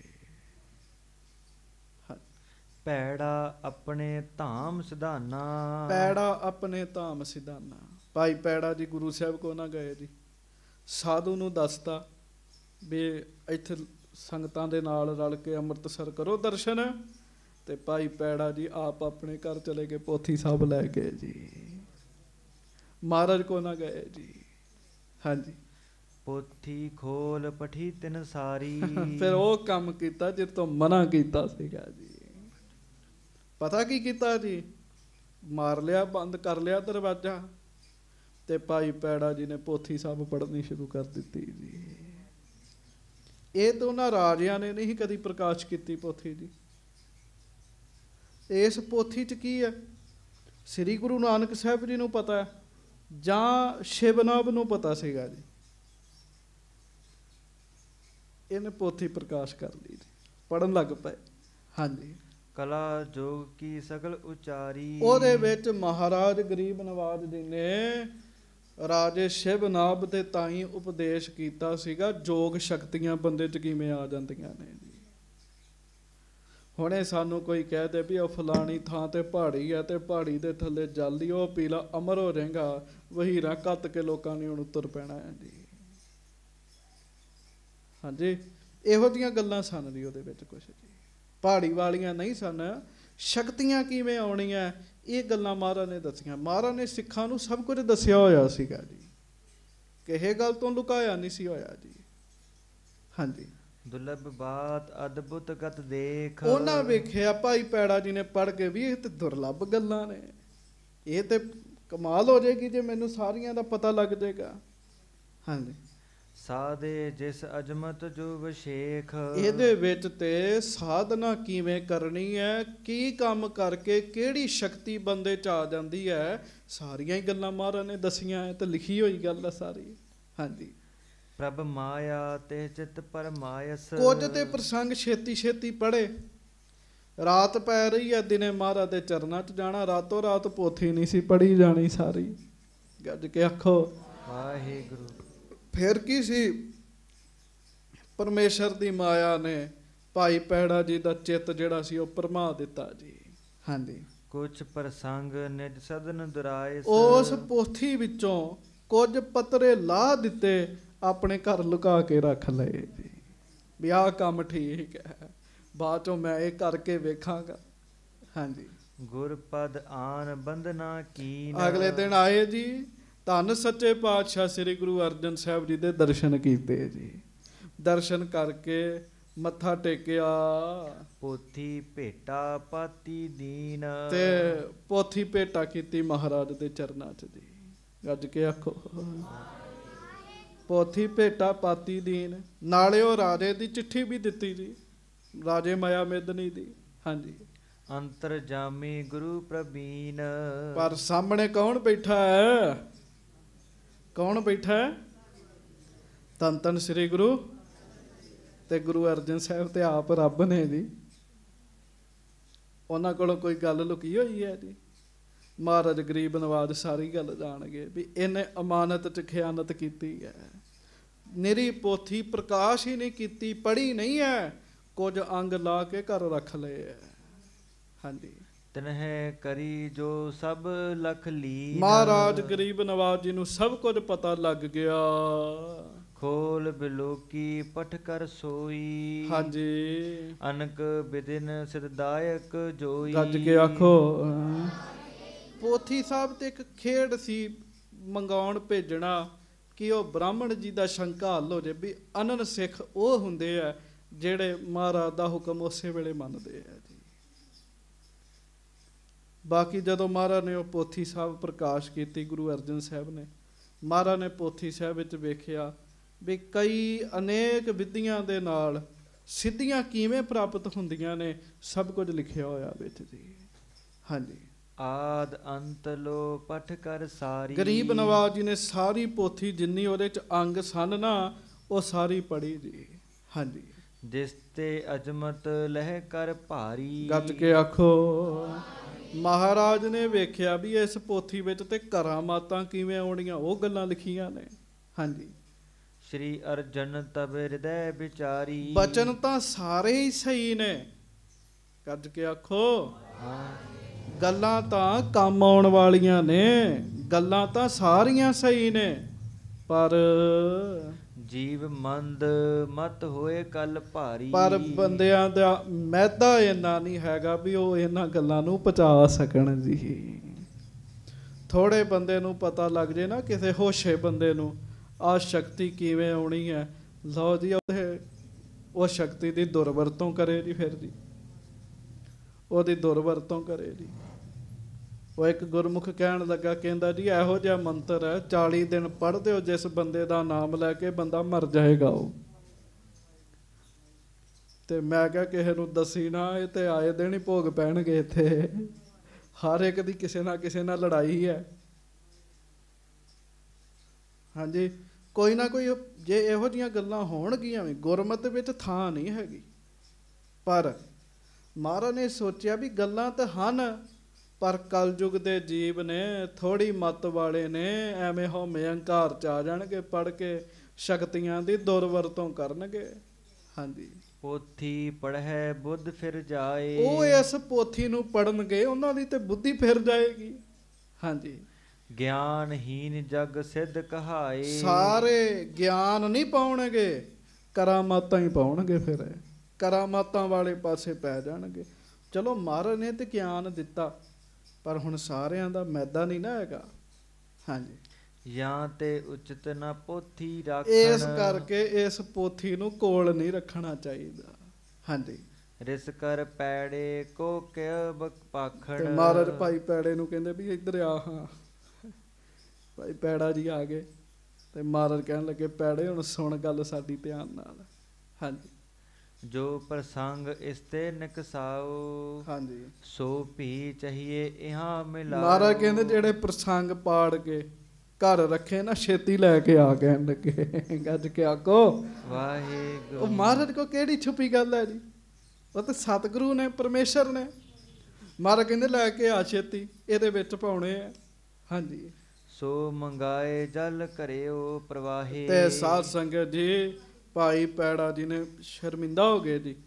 ਪੈੜਾ ਆਪਣੇ ਧਾਮ ਸਿਧਾਨਾ। ਪੈੜਾ ਆਪਣੇ ਧਾਮ ਸਿਧਾਨਾ। ਭਾਈ ਪੈੜਾ ਜੀ ਗੁਰੂ ਸਾਹਿਬ ਕੋ ਨਾ ਗਏ ਜੀ, ਸਾਧੂ ਨੂੰ ਦੱਸਤਾ ਵੀ ਇੱਥੇ ਸੰਗਤਾਂ ਦੇ ਨਾਲ ਰਲ ਕੇ ਅੰਮ੍ਰਿਤਸਰ ਕਰੋ ਦਰਸ਼ਨ, ਤੇ ਭਾਈ ਪੈੜਾ ਜੀ ਆਪ ਆਪਣੇ ਘਰ ਚਲੇ ਗਏ, ਪੋਥੀ ਸਾਹਿਬ ਲੈ ਕੇ ਜੀ। ਮਹਾਰਾਜ ਕੋ ਨਾ ਗਏ ਜੀ। ਹਾਂਜੀ। ਪੋਥੀ ਖੋਲ ਪਠੀ ਤਿਨ ਸਾਰੀ। ਫਿਰ ਉਹ ਕੰਮ ਕੀਤਾ ਜਿਸ ਤੋਂ ਮਨਾ ਕੀਤਾ ਸੀਗਾ ਜੀ। ਪਤਾ ਕੀ ਕੀਤਾ ਜੀ, ਮਾਰ ਲਿਆ, ਬੰਦ ਕਰ ਲਿਆ ਦਰਵਾਜ਼ਾ, ਤੇ ਭਾਈ ਪੈੜਾ ਜੀ ਨੇ ਪੋਥੀ ਸਾਹਿਬ ਪੜ੍ਹਨੀ ਸ਼ੁਰੂ ਕਰ ਦਿੱਤੀ ਜੀ। ਇਹ ਤਾਂ ਉਹਨਾਂ ਰਾਜਿਆਂ ਨੇ ਨਹੀਂ ਕਦੀ ਪ੍ਰਕਾਸ਼ ਕੀਤੀ ਪੋਥੀ ਜੀ। ਇਸ ਪੋਥੀ 'ਚ ਕੀ ਹੈ, ਸ੍ਰੀ ਗੁਰੂ ਨਾਨਕ ਸਾਹਿਬ ਜੀ ਨੂੰ ਪਤਾ ਹੈ ਜਾਂ ਸ਼ਿਵਨਾਬ ਨੂੰ ਪਤਾ ਸੀਗਾ ਜੀ। ਇਹਨੇ ਪੋਥੀ ਪ੍ਰਕਾਸ਼ ਕਰ ਲਈ ਜੀ, ਪੜ੍ਹਨ ਲੱਗ ਪਏ। ਹਾਂਜੀ। ਕਲਾ ਜੋਗ ਕੀ ਸਗਲ ਉਚਾਰੀ। ਉਹਦੇ ਵਿੱਚ ਮਹਾਰਾਜ ਗਰੀਬ ਨਵਾਜ ਜੀ ਨੇ ਰਾਜੇ ਸ਼ਿਵਨਾਬ ਦੇ ਤਾਈਂ ਉਪਦੇਸ਼ ਕੀਤਾ ਸੀਗਾ, ਯੋਗ ਸ਼ਕਤੀਆਂ ਬੰਦੇ 'ਚ ਕਿਵੇਂ ਆ ਜਾਂਦੀਆਂ ਨੇ ਜੀ। ਹੁਣੇ ਸਾਨੂੰ ਕੋਈ ਕਹਿ ਦੇ ਵੀ ਉਹ ਫਲਾਣੀ ਥਾਂ ਤੇ ਪਹਾੜੀ ਹੈ ਤੇ ਪਹਾੜੀ ਦੇ ਥੱਲੇ ਜਲਦੀ ਉਹ ਪੀਲਾ ਅਮਰ ਹੋ ਜਾਏਗਾ, ਵਹੀਰਾ ਕੱਤ ਕੇ ਲੋਕਾਂ ਨੇ ਹੁਣ ਉੱਤਰ ਪੈਣਾ ਹੈ ਜੀ। ਹਾਂਜੀ, ਇਹੋ ਜਿਹੀਆਂ ਗੱਲਾਂ ਸਨ ਜੀ ਉਹਦੇ ਵਿੱਚ ਕੁਛ ਜੀ। ਪਹਾੜੀ ਵਾਲੀਆਂ ਨਹੀਂ ਸਨ। ਸ਼ਕਤੀਆਂ ਕਿਵੇਂ ਆਉਣੀਆਂ, ਇਹ ਗੱਲਾਂ ਮਹਾਰਾਜ ਨੇ ਦੱਸੀਆਂ। ਮਹਾਰਾਜ ਨੇ ਸਿੱਖਾਂ ਨੂੰ ਸਭ ਕੁਝ ਦੱਸਿਆ ਹੋਇਆ ਸੀਗਾ ਜੀ, ਕਿਸੇ ਗੱਲ ਤੋਂ ਲੁਕਾਇਆ ਨਹੀਂ ਸੀ ਹੋਇਆ ਜੀ। ਹਾਂਜੀ। ਦੁਰਲਭ ਬਾਤ ਅਦਭੁਤ ਗਤ ਦੇਖ। ਉਹਨਾਂ ਵੇਖਿਆ ਭਾਈ ਪੈੜਾ ਜੀ ਨੇ ਪੜ੍ਹ ਕੇ ਵੀ ਇਹ ਤੇ ਦੁਰਲਭ ਗੱਲਾਂ ਨੇ, ਇਹ ਤੇ ਕਮਾਲ ਹੋ ਜਾਏਗੀ ਜੇ ਮੈਨੂੰ ਸਾਰੀਆਂ ਦਾ ਪਤਾ ਲੱਗ ਜਾਏਗਾ। ਹਾਂਜੀ। ਸਾਧੇ ਜਿਸ ਅਜਮਤ ਜੋ ਵਿਸ਼ੇਖ। ਇਹਦੇ ਵਿੱਚ ਤੇ ਸਾਧਨਾ ਕਿਵੇਂ ਕਰਨੀ ਹੈ, ਕੀ ਕੰਮ ਕਰਕੇ ਕਿਹੜੀ ਸ਼ਕਤੀ ਬੰਦੇ 'ਚ ਆ ਜਾਂਦੀ ਹੈ, ਸਾਰੀਆਂ ਹੀ ਗੱਲਾਂ ਮਹਾਰਾਜ ਨੇ ਦੱਸੀਆਂ ਹੈ ਤੇ ਲਿਖੀ ਹੋਈ ਗੱਲ ਹੈ ਸਾਰੀ। ਹਾਂਜੀ। ਪ੍ਰਭ ਮਾਇਆ ਤੇ ਚਿਤ ਪਰਮਾਇਸ। ਕੁਝ ਤੇ ਪ੍ਰਸੰਗ ਛੇਤੀ ਛੇਤੀ ਪੜ੍ਹੇ। ਰਾਤ ਪੈ ਰਹੀ ਹੈ, ਦਿਨੇ ਮਹਾਰਾਜ ਦੇ ਚਰਨਾਂ 'ਚ ਜਾਣਾ, ਰਾਤੋਂ ਰਾਤ ਪੋਥੀ ਨਹੀਂ ਸੀ ਪੜ੍ਹੀ ਜਾਣੀ ਸਾਰੀ। ਗੱਜ ਕੇ ਆਖੋ ਵਾਹਿਗੁਰੂ। ਫਿਰ ਕੀ ਸੀ, ਪਰਮੇਸ਼ਰ ਦੀ ਮਾਇਆ ਨੇ ਭਾਈ ਪੈੜਾ ਜੀ ਦਾ ਚਿੱਤ ਜਿਹੜਾ ਸੀ ਉਹ ਭਰਮਾ ਦਿੱਤਾ ਜੀ। ਹਾਂਜੀ, ਕੁਛ ਪ੍ਰਸੰਗ ਨਿਜ ਸਦਨ ਦੁਰਾਏ ਉਸ ਪੋਥੀ ਵਿੱਚੋਂ ਕੁਝ ਪੱਤਰੇ ਲਾਹ ਦਿੱਤੇ, ਆਪਣੇ ਘਰ ਲੁਕਾ ਕੇ ਰੱਖ ਲਏ ਜੀ ਵੀ ਆਹ ਕੰਮ ਠੀਕ ਹੈ, ਬਾਅਦ ਚੋਂ ਮੈਂ ਇਹ ਕਰਕੇ ਵੇਖਾਂਗਾ। ਹਾਂਜੀ, ਗੁਰਪਦ ਆਨ ਬੰਦਨਾ ਕੀਨ। ਅਗਲੇ ਦਿਨ ਆਏ ਜੀ, ਧੰਨ ਸੱਚੇ ਪਾਤਸ਼ਾਹ ਸ੍ਰੀ ਗੁਰੂ ਅਰਜਨ ਸਾਹਿਬ ਜੀ ਦੇ ਦਰਸ਼ਨ ਕੀਤੇ ਜੀ। ਦਰਸ਼ਨ ਕਰਕੇ ਮੱਥਾ ਟੇਕਿਆ, ਪੋਥੀ ਭੇਟਾ ਪਾਤੀ ਦੀਨ। ਤੇ ਪੋਥੀ ਭੇਟਾ ਕੀਤੀ ਮਹਾਰਾਜ ਦੇ ਚਰਨਾਂ 'ਚ ਜੀ। ਗੱਜ ਕੇ ਆਖੋ, ਪੋਥੀ ਭੇਟਾ ਪਾਤੀ ਦੀਨ। ਨਾਲੇ ਉਹ ਰਾਜੇ ਦੀ ਚਿੱਠੀ ਵੀ ਦਿੱਤੀ ਜੀ, ਰਾਜੇ ਮਾਇਆ ਮੇਦਨੀ ਦੀ। ਹਾਂਜੀ, ਅੰਤਰਜਾਮੀ ਗੁਰੂ ਪ੍ਰਬੀਨ। ਪਰ ਸਾਹਮਣੇ ਕੌਣ ਬੈਠਾ ਹੈ? ਕੌਣ ਬੈਠਾ ਹੈ? ਧੰਨ ਧੰਨ ਸ੍ਰੀ ਗੁਰੂ ਤੇ ਗੁਰੂ ਅਰਜਨ ਸਾਹਿਬ ਤੇ ਆਪ ਰੱਬ ਨੇ ਜੀ। ਉਹਨਾਂ ਕੋਲੋਂ ਕੋਈ ਗੱਲ ਲੁਕੀ ਹੋਈ ਹੈ ਜੀ? ਮਹਾਰਾਜ ਗਰੀਬ ਨਵਾਜ ਸਾਰੀ ਗੱਲ ਜਾਣਗੇ ਵੀ ਇਹਨੇ ਅਮਾਨਤ 'ਚ ਖਿਆਨਤ ਕੀਤੀ ਹੈ। ਨਿਰੀ ਪੋਥੀ ਪ੍ਰਕਾਸ਼ ਹੀ ਨਹੀਂ ਕੀਤੀ, ਪੜ੍ਹੀ ਨਹੀਂ ਹੈ, ਕੁਝ ਅੰਗ ਲਾ ਕੇ ਘਰ ਰੱਖ ਲਏ ਹੈ। ਹਾਂਜੀ, ਤਨਹਿ ਕਰੀ ਜੋ ਸਭ ਲਖ ਲੀਨ। ਮਹਾਰਾਜ ਗਰੀਬ ਨਵਾਜ ਜੀ ਨੂੰ ਸਭ ਕੁਝ ਪਤਾ ਲੱਗ ਗਿਆ। ਖੋਲ ਬਿਲੋਕੀ ਪਠ ਕਰ ਸੋਈ। ਹਾਂਜੀ, ਅਨਕ ਬਿਦਿਨ ਸਿਧਦਾਇਕ ਜੋਈ। ਗੱਜ ਕੇ ਆਖੋ, ਪੋਥੀ ਸਾਹਿਬ ਤੇ ਇੱਕ ਖੇਡ ਸੀ ਮੰਗਾਉਣ ਭੇਜਣਾ ਕਿ ਉਹ ਬ੍ਰਾਹਮਣ ਜੀ ਦਾ ਸ਼ੰਕਾ ਹੱਲ ਹੋ ਜਾਏ ਵੀ ਅਨਨ ਸਿੱਖ ਉਹ ਹੁੰਦੇ ਆ ਜਿਹੜੇ ਮਹਾਰਾਜ ਦਾ ਹੁਕਮ ਉਸੇ ਵੇਲੇ ਮੰਨਦੇ ਆ ਜੀ। ਬਾਕੀ ਜਦੋਂ ਮਹਾਰਾਜ ਨੇ ਉਹ ਪੋਥੀ ਸਾਹਿਬ ਪ੍ਰਕਾਸ਼ ਕੀਤੀ, ਗੁਰੂ ਅਰਜਨ ਸਾਹਿਬ ਨੇ, ਮਹਾਰਾਜ ਨੇ ਪੋਥੀ ਸਾਹਿਬ ਵਿੱਚ ਵੇਖਿਆ ਵੀ ਕਈ ਅਨੇਕ ਵਿਧੀਆਂ ਦੇ ਨਾਲ ਸਿੱਧੀਆਂ ਕਿਵੇਂ ਪ੍ਰਾਪਤ ਹੁੰਦੀਆਂ ਨੇ, ਸਭ ਕੁਝ ਲਿਖਿਆ ਹੋਇਆ ਵਿੱਚ ਜੀ। ਹਾਂਜੀ, ਆਦ ਅੰਤ ਲੋ ਪਠ ਕਰ ਸਾਰੀ। ਗਰੀਬ ਨਵਾਜ ਜੀ ਨੇ ਸਾਰੀ ਪੋਥੀ ਜਿੰਨੀ ਉਹਦੇ ਚ ਅੰਗ ਸਨ ਨਾ, ਉਹ ਸਾਰੀ ਪੜ੍ਹੀ ਜੀ। ਹਾਂਜੀ, ਜਿਸ ਤੇ ਅਜਮਤ ਲਹਿ ਕਰ ਭਾਰੀ। ਗੱਜ ਕੇ ਆਖੋ, ਮਹਾਰਾਜ ਨੇ ਵੇਖਿਆ ਵੀ ਇਸ ਪੋਥੀ ਵਿੱਚ ਤੇ ਕਰਾਮਾਤਾਂ ਕਿਵੇਂ ਆਉਣੀਆਂ, ਉਹ ਗੱਲਾਂ ਲਿਖੀਆਂ ਨੇ। ਹਾਂਜੀ, ਸ਼੍ਰੀ ਅਰਜਨ ਤਬ ਹਿਰਦੈ ਵਿਚਾਰੀ। ਬਚਨ ਤਾਂ ਸਾਰੇ ਹੀ ਸਹੀ ਨੇ। ਗੱਜ ਕੇ ਆਖੋ, ਗੱਲਾਂ ਤਾਂ ਕੰਮ ਆਉਣ ਵਾਲੀਆਂ ਨੇ, ਗੱਲਾਂ ਤਾਂ ਸਾਰੀਆਂ ਸਹੀ ਨੇ, ਪਰ ਜੀਵ ਮੰਦ ਮਤ ਹੋਏ ਕਲ ਭਾਰੀ। ਪਰ ਬੰਦਿਆਂ ਦਾ ਮੈਦਾ ਇੰਨਾ ਨਹੀਂ ਹੈਗਾ ਵੀ ਉਹ ਇਹਨਾਂ ਗੱਲਾਂ ਨੂੰ ਪਚਾ ਸਕਣ ਜੀ। ਥੋੜੇ ਬੰਦੇ ਨੂੰ ਪਤਾ ਲੱਗ ਜੇ ਨਾ, ਕਿਸੇ ਹੋਸ਼ੇ ਬੰਦੇ ਨੂੰ, ਆਹ ਸ਼ਕਤੀ ਕਿਵੇਂ ਆਉਣੀ ਹੈ, ਲਓ ਜੀ ਉਹਦੇ ਉਹ ਸ਼ਕਤੀ ਦੀ ਦੁਰਵਰਤੋਂ ਕਰੇ ਜੀ। ਫਿਰ ਜੀ ਉਹਦੀ ਦੁਰਵਰਤੋਂ ਕਰੇ ਜੀ। ਉਹ ਇੱਕ ਗੁਰਮੁਖ ਕਹਿਣ ਲੱਗਾ, ਕਹਿੰਦਾ ਜੀ ਇਹੋ ਜਿਹਾ ਮੰਤਰ ਹੈ, ਚਾਲੀ ਦਿਨ ਪੜ੍ਹਦੇ ਹੋ, ਜਿਸ ਬੰਦੇ ਦਾ ਨਾਮ ਲੈ ਕੇ ਬੰਦਾ ਮਰ ਜਾਏਗਾ ਉਹ। ਤੇ ਮੈਂ ਕਿਹਾ ਕਿਸੇ ਨੂੰ ਦੱਸੀ ਨਾ, ਇਹ ਤੇ ਆਏ ਦਿਨ ਹੀ ਭੋਗ ਪੈਣਗੇ ਇੱਥੇ। ਹਰ ਇੱਕ ਦੀ ਕਿਸੇ ਨਾ ਕਿਸੇ ਨਾਲ ਲੜਾਈ ਹੈ। ਹਾਂਜੀ, ਕੋਈ ਨਾ ਕੋਈ ਜੇ ਇਹੋ ਜਿਹੀਆਂ ਗੱਲਾਂ ਹੋਣਗੀਆਂ ਵੀ, ਗੁਰਮਤ ਵਿੱਚ ਥਾਂ ਨਹੀਂ ਹੈਗੀ। ਪਰ ਮਹਾਰਾਜ ਨੇ ਸੋਚਿਆ ਵੀ ਗੱਲਾਂ ਤਾਂ ਹਨ, ਪਰ ਕਲਯੁਗ ਦੇ ਜੀਵ ਨੇ, ਥੋੜੀ ਮੱਤ ਵਾਲੇ ਨੇ, ਐਵੇਂ ਹਉਮੈ ਹੰਕਾਰ ਚ ਆ ਜਾਣਗੇ, ਪੜ੍ਹ ਕੇ ਸ਼ਕਤੀਆਂ ਦੀ ਦੁਰਵਰਤੋਂ ਕਰਨਗੇ। ਹਾਂਜੀ, ਪੋਥੀ ਪੜ੍ਹੈ ਬੁੱਧ ਫਿਰ ਜਾਏ। ਉਹ ਇਸ ਪੋਥੀ ਨੂੰ ਪੜ੍ਹਨਗੇ, ਉਹਨਾਂ ਦੀ ਤੇ ਬੁੱਧੀ ਫਿਰ ਜਾਏਗੀ। ਹਾਂਜੀ, ਗਿਆਨਹੀਨ ਜਗ ਸਿੱਧ ਕਹਾਏ। ਸਾਰੇ ਗਿਆਨ ਨਹੀਂ ਪਾਉਣਗੇ, ਕਰਾਮਾਤਾਂ ਹੀ ਪਾਉਣਗੇ। ਫਿਰ ਕਰਾਮਾਤਾਂ ਵਾਲੇ ਪਾਸੇ ਪੈ ਜਾਣਗੇ। ਚਲੋ ਮਹਾਰਾਜ ਨੇ ਤੇ ਗਿਆਨ ਦਿੱਤਾ, ਪਰ ਹੁਣ ਸਾਰਿਆਂ ਦਾ ਮੈਦਾ ਨਹੀਂ ਨਾ ਹੈਗਾ। ਹਾਂਜੀ, ਜਾਂ ਤੇ ਉਚਿਤ ਨਾ ਪੋਥੀ ਰੱਖਣ। ਇਸ ਕਰਕੇ ਇਸ ਪੋਥੀ ਨੂੰ ਕੋਲ ਨਹੀਂ ਰੱਖਣਾ ਚਾਹੀਦਾ। ਹਾਂਜੀ, ਰਿਸ ਕਰ ਪੈੜੇ ਕੋ ਕਿਆ ਪਾਖਣ। ਤੇ ਮਹਾਰਾਜ ਭਾਈ ਪੈੜੇ ਨੂੰ ਕਹਿੰਦੇ ਵੀ ਇੱਧਰ ਆ। ਹਾਂ, ਭਾਈ ਪੈੜਾ ਜੀ ਆ ਗਏ ਤੇ ਮਹਾਰਾਜ ਕਹਿਣ ਲੱਗੇ, ਪੈੜੇ ਹੁਣ ਸੁਣ ਗੱਲ ਸਾਡੀ ਧਿਆਨ ਨਾਲ। ਹਾਂਜੀ, ਜੋ ਪ੍ਰਸੰਗ ਇਸ ਤੇ ਨਿਕਸਾਓ। ਹਾਂਜੀ, ਸੋ ਭੀ ਚਾਹੀਏ ਇਹਾਂ ਮਿਲਾਓ। ਮਹਾਰਾਜ ਕਹਿੰਦੇ ਜਿਹੜੇ ਪ੍ਰਸੰਗ ਪਾੜ ਕੇ ਘਰ ਰੱਖੇ ਨਾ, ਛੇਤੀ ਲੈ ਕੇ ਆ, ਕਹਿਣ ਲੱਗੇ। ਗੱਜ ਕੇ ਆਖੋ ਵਾਹਿਗੁਰੂ। ਉਹ ਮਹਾਰਾਜ ਕੋ ਕਿਹੜੀ ਛੁਪੀ ਗੱਲ ਹੈ ਜੀ, ਉਹ ਤਾਂ ਸਤਿਗੁਰੂ ਨੇ, ਪਰਮੇਸ਼ਰ ਨੇ। ਮਹਾਰਾਜ ਕਹਿੰਦੇ ਲੈ ਕੇ ਆ ਛੇਤੀ, ਇਹਦੇ ਵਿੱਚ ਪਾਉਣੇ ਆ। ਹਾਂਜੀ, ਸੋ ਮੰਗਾਏ ਜਲ ਕਰਿਓ ਪ੍ਰਵਾਹੇ। ਤੇ ਸਾਧ ਸੰਗਤ ਜੀ, ਭਾਈ ਪੈੜਾ ਜੀ ਨੇ ਸ਼ਰਮਿੰਦਾ ਹੋ ਗਏ ਜੀ।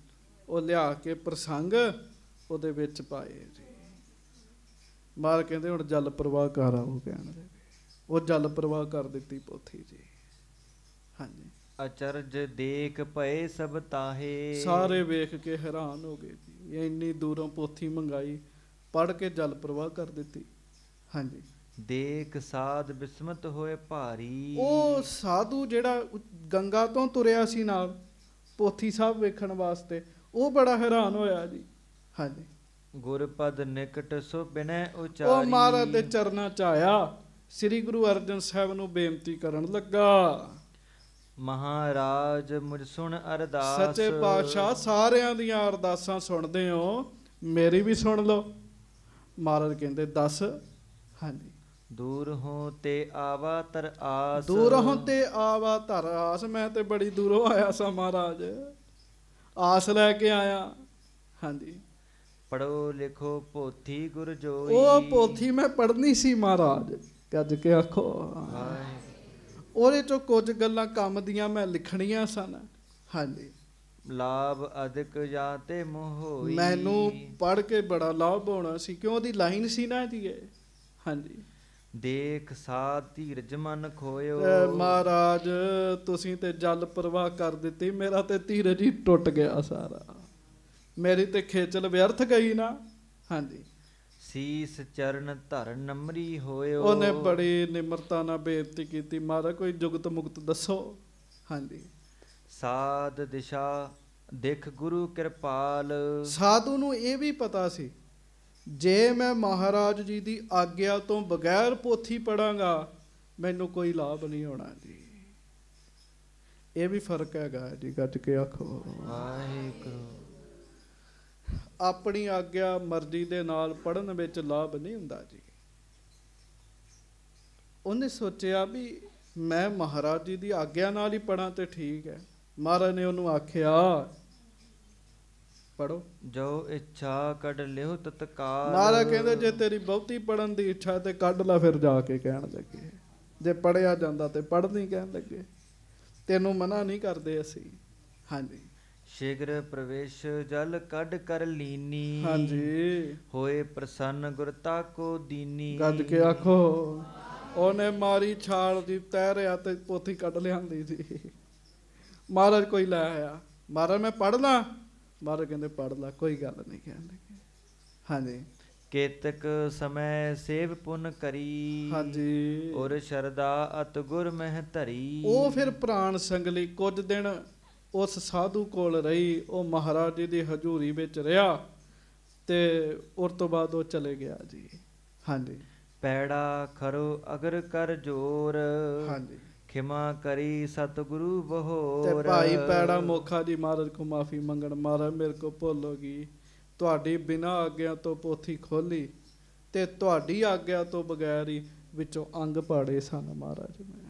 ਉਹ ਲਿਆ ਕੇ ਪ੍ਰਸੰਗ ਉਹਦੇ ਵਿੱਚ ਪਾਏ ਜੀ। ਮਹਾਰਾਜ ਕਹਿੰਦੇ ਹੁਣ ਜਲ ਪ੍ਰਵਾਹ ਕਰ ਆਓ, ਕਹਿਣ ਦੇ ਉਹ ਜਲ ਪ੍ਰਵਾਹ ਕਰ ਦਿੱਤੀ ਪੋਥੀ ਜੀ। ਹਾਂਜੀ। ਅਚਰਜ ਦੇਖ ਭਏ ਸਭ ਤਾਹੇ, ਸਾਰੇ ਵੇਖ ਕੇ ਹੈਰਾਨ ਹੋ ਗਏ ਜੀ। ਇੰਨੀ ਦੂਰੋਂ ਪੋਥੀ ਮੰਗਾਈ, ਪੜ੍ਹ ਕੇ ਜਲ ਪ੍ਰਵਾਹ ਕਰ ਦਿੱਤੀ। ਹਾਂਜੀ। ਦੇਖ ਸਾਧ ਬਿਸਮਤ ਹੋਏ ਭਾਰੀ, ਉਹ ਸਾਧੂ ਜਿਹੜਾ ਗੰਗਾ ਤੋਂ ਤੁਰਿਆ ਸੀ ਨਾਲ ਪੋਥੀ ਸਾਹਿਬ ਵੇਖਣ ਵਾਸਤੇ, ਉਹ ਬੜਾ ਹੈਰਾਨ ਹੋਇਆ ਜੀ। ਹਾਂਜੀ। ਗੁਰਪਦ ਨਿਕਟ ਸੋ ਬਿਨੈ ਉਚਾਰੀ, ਉਹ ਮਹਾਰਾਜ ਦੇ ਚਰਨਾਂ ਚ ਆਇਆ, ਸ੍ਰੀ ਗੁਰੂ ਅਰਜਨ ਸਾਹਿਬ ਨੂੰ ਬੇਨਤੀ ਕਰਨ ਲੱਗਾ, ਮਹਾਰਾਜ ਮੁਝ ਸੁਣ ਅਰਦਾਸ। ਸੱਚੇ ਪਾਤਸ਼ਾਹ ਸਾਰਿਆਂ ਦੀਆਂ ਅਰਦਾਸਾਂ ਸੁਣਦੇ ਹੋ, ਮੇਰੀ ਵੀ ਸੁਣ ਲਓ। ਮਹਾਰਾਜ ਕਹਿੰਦੇ ਦੱਸ। ਹਾਂਜੀ। ਦੂਰ ਹੋ ਤੇ ਆਵਾ ਤਰ ਆਸ, ਦੂਰ ਹੋ ਤੇ ਆਵਾ ਧਰ ਆਸ। ਮੈਂ ਤੇ ਬੜੀ ਦੂਰੋਂ ਆਇਆ ਸਾਂ ਮਹਾਰਾਜ, ਆਸ ਲੈ ਕੇ ਆਇਆ। ਹਾਂਜੀ। ਪੜੋ ਲਿਖੋ ਪੋਥੀ ਗੁਰ ਜੋਈ, ਉਹ ਪੋਥੀ ਮੈਂ ਪੜ੍ਹਨੀ ਸੀ ਮਹਾਰਾਜ, ਗੱਜ ਕੇ ਆਖੋ। ਉਹਦੇ ਚੋਂ ਕੁਝ ਗੱਲਾਂ ਕੰਮ ਦੀਆਂ ਮੈਂ ਲਿਖਣੀਆਂ ਸਨ। ਹਾਂਜੀ। ਲਾਭ ਅਧਿਕ ਜਾਂ ਤੇ ਮੋਹ ਹੋਈ, ਮੈਨੂੰ ਪੜ੍ਹ ਕੇ ਬੜਾ ਲਾਭ ਹੋਣਾ ਸੀ, ਕਿਉਂ ਉਹਦੀ ਲਾਈਨ ਸੀ ਨਾ ਜੀ ਇਹ। ਹਾਂਜੀ। ਦੇਖ ਸਾਧ ਧੀਰਜ ਮਨ ਖੋਇਓ, ਮਹਾਰਾਜ ਤੁਸੀਂ ਤੇ ਜਲ ਪ੍ਰਵਾਹ ਕਰ ਦਿੱਤੀ, ਮੇਰਾ ਤੇ ਧੀਰਜ ਹੀ ਟੁੱਟ ਗਿਆ ਸਾਰਾ, ਮੇਰੀ ਤੇ ਖੇਚਲ ਵਿਅਰਥ ਗਈ ਨਾ। ਹਾਂਜੀ। ਸੀਸ ਚਰਨ ਧਰ ਨਮਰੀ ਹੋਇਓ, ਉਹਨੇ ਬੜੀ ਨਿਮਰਤਾ ਨਾਲ ਬੇਨਤੀ ਕੀਤੀ, ਮਹਾਰਾਜ ਕੋਈ ਜੁਗਤ ਮੁਕਤ ਦੱਸੋ। ਹਾਂਜੀ। ਸਾਧ ਦਿਸ਼ਾ ਦੇਖ ਗੁਰੂ ਕਿਰਪਾਲ, ਸਾਧੂ ਨੂੰ ਇਹ ਵੀ ਪਤਾ ਸੀ ਜੇ ਮੈਂ ਮਹਾਰਾਜ ਜੀ ਦੀ ਆਗਿਆ ਤੋਂ ਬਗੈਰ ਪੋਥੀ ਪੜਾਂਗਾ ਮੈਨੂੰ ਕੋਈ ਲਾਭ ਨਹੀਂ ਹੋਣਾ ਜੀ। ਇਹ ਵੀ ਫਰਕ ਹੈਗਾ ਜੀ, ਗੱਜ ਕੇ ਆਖੋ ਵਾਹਿਗੁਰੂ। ਆਪਣੀ ਆਗਿਆ ਮਰਜ਼ੀ ਦੇ ਨਾਲ ਪੜਨ ਵਿੱਚ ਲਾਭ ਨਹੀਂ ਹੁੰਦਾ ਜੀ। ਉਹਨੇ ਸੋਚਿਆ ਵੀ ਮੈਂ ਮਹਾਰਾਜ ਜੀ ਦੀ ਆਗਿਆ ਨਾਲ ਹੀ ਪੜਾਂ ਤੇ ਠੀਕ ਹੈ। ਮਹਾਰਾਜ ਨੇ ਉਹਨੂੰ ਆਖਿਆ ਪੜੋ, ਜੋ ਇੱਛਾ ਕੱਢ ਲਿਓ ਤਤਕਾਲ। ਮਹਾਰਾਜ ਕਹਿੰਦੇ ਜੇ ਤੇਰੀ ਬਹੁਤੀ ਪੜਨ ਦੀ ਇੱਛਾ ਤੇ ਕੱਢ ਲੈ, ਫਿਰ ਜਾ ਕੇ ਕਹਿਣ ਲੱਗੇ। ਜੇ ਪੜਿਆ ਜਾਂਦਾ ਤੇ ਪੜ੍ਹ ਨਹੀਂ ਕਹਿਣ ਲੱਗੇ, ਤੈਨੂੰ ਮਨਾ ਨਹੀਂ ਕਰਦੇ ਅਸੀਂ। ਹਾਂਜੀ। ਸ਼ੀਘਰ ਪ੍ਰਵੇਸ਼ ਜਲ ਕੱਢ ਕਰ ਲੀਨੀ, ਹਾਂਜੀ। ਹੋਏ ਪ੍ਰਸੰਨ ਗੁਰ ਤਾਕੋ ਦੀਨੀ। ਗੱਜ ਕੇ ਆਖੋ। ਉਹਨੇ ਮਾਰੀ ਛਾਲ ਦੀ ਤੈਰਿਆ ਤੇ ਪੋਥੀ ਕੱਢ ਲਿਆਂਦੀ ਸੀ। ਮਹਾਰਾਜ ਕੋਈ ਲੈ ਆਇਆ, ਮਹਾਰਾਜ ਮੈਂ ਪੜ੍ਹ ਲਾਂ। ਮਹਾਰਾਜ ਕਹਿੰਦੇ ਪੜ੍ਹ ਲਾ, ਕੋਈ ਗੱਲ ਨਹੀਂ ਕਹਿਣ ਲੱਗੇ। ਹਾਂਜੀ। ਕੇਤਕ ਸਮੈ ਸੇਵ ਪੁੰਨ ਕਰੀ, ਹਾਂਜੀ। ਔਰ ਸ਼ਰਦਾ ਅਤ ਗੁਰ ਮਹਿ ਧਰੀ। ਉਹ ਫਿਰ ਪ੍ਰਾਣ ਸੰਗਲੀ ਕੁਝ ਦਿਨ ਉਸ ਸਾਧੂ ਕੋਲ ਰਹੀ, ਉਹ ਮਹਾਰਾਜ ਜੀ ਦੀ ਹਜ਼ੂਰੀ ਵਿੱਚ ਰਿਹਾ ਤੇ ਉਸ ਤੋਂ ਬਾਅਦ ਉਹ ਚਲੇ ਗਿਆ ਜੀ। ਹਾਂਜੀ। ਪੈੜਾ ਖਰੋ ਅਗਰ ਕਰ ਜੋਰ, ਹਾਂਜੀ। ਖਿਮਾ ਕਰੀ ਸਤਿਗੁਰੂ ਬਹੋਰ। ਤੇ ਭਾਈ ਪੈੜਾ ਮੋਖਾ ਜੀ ਮਹਾਰਾਜ ਕੋ ਮਾਫੀ ਮੰਗਣ, ਮਹਾਰਾਜ ਮੇਰੇ ਕੋ ਭੁੱਲ ਹੋ ਗਈ, ਤੁਹਾਡੀ ਬਿਨਾਂ ਆਗਿਆ ਤੋਂ ਪੋਥੀ ਖੋਲੀ ਤੇ ਤੁਹਾਡੀ ਆਗਿਆ ਤੋਂ ਬਗੈਰ ਹੀ ਵਿੱਚੋਂ ਅੰਗ ਪਾੜੇ ਸਨ ਮਹਾਰਾਜ। ਮੈਂ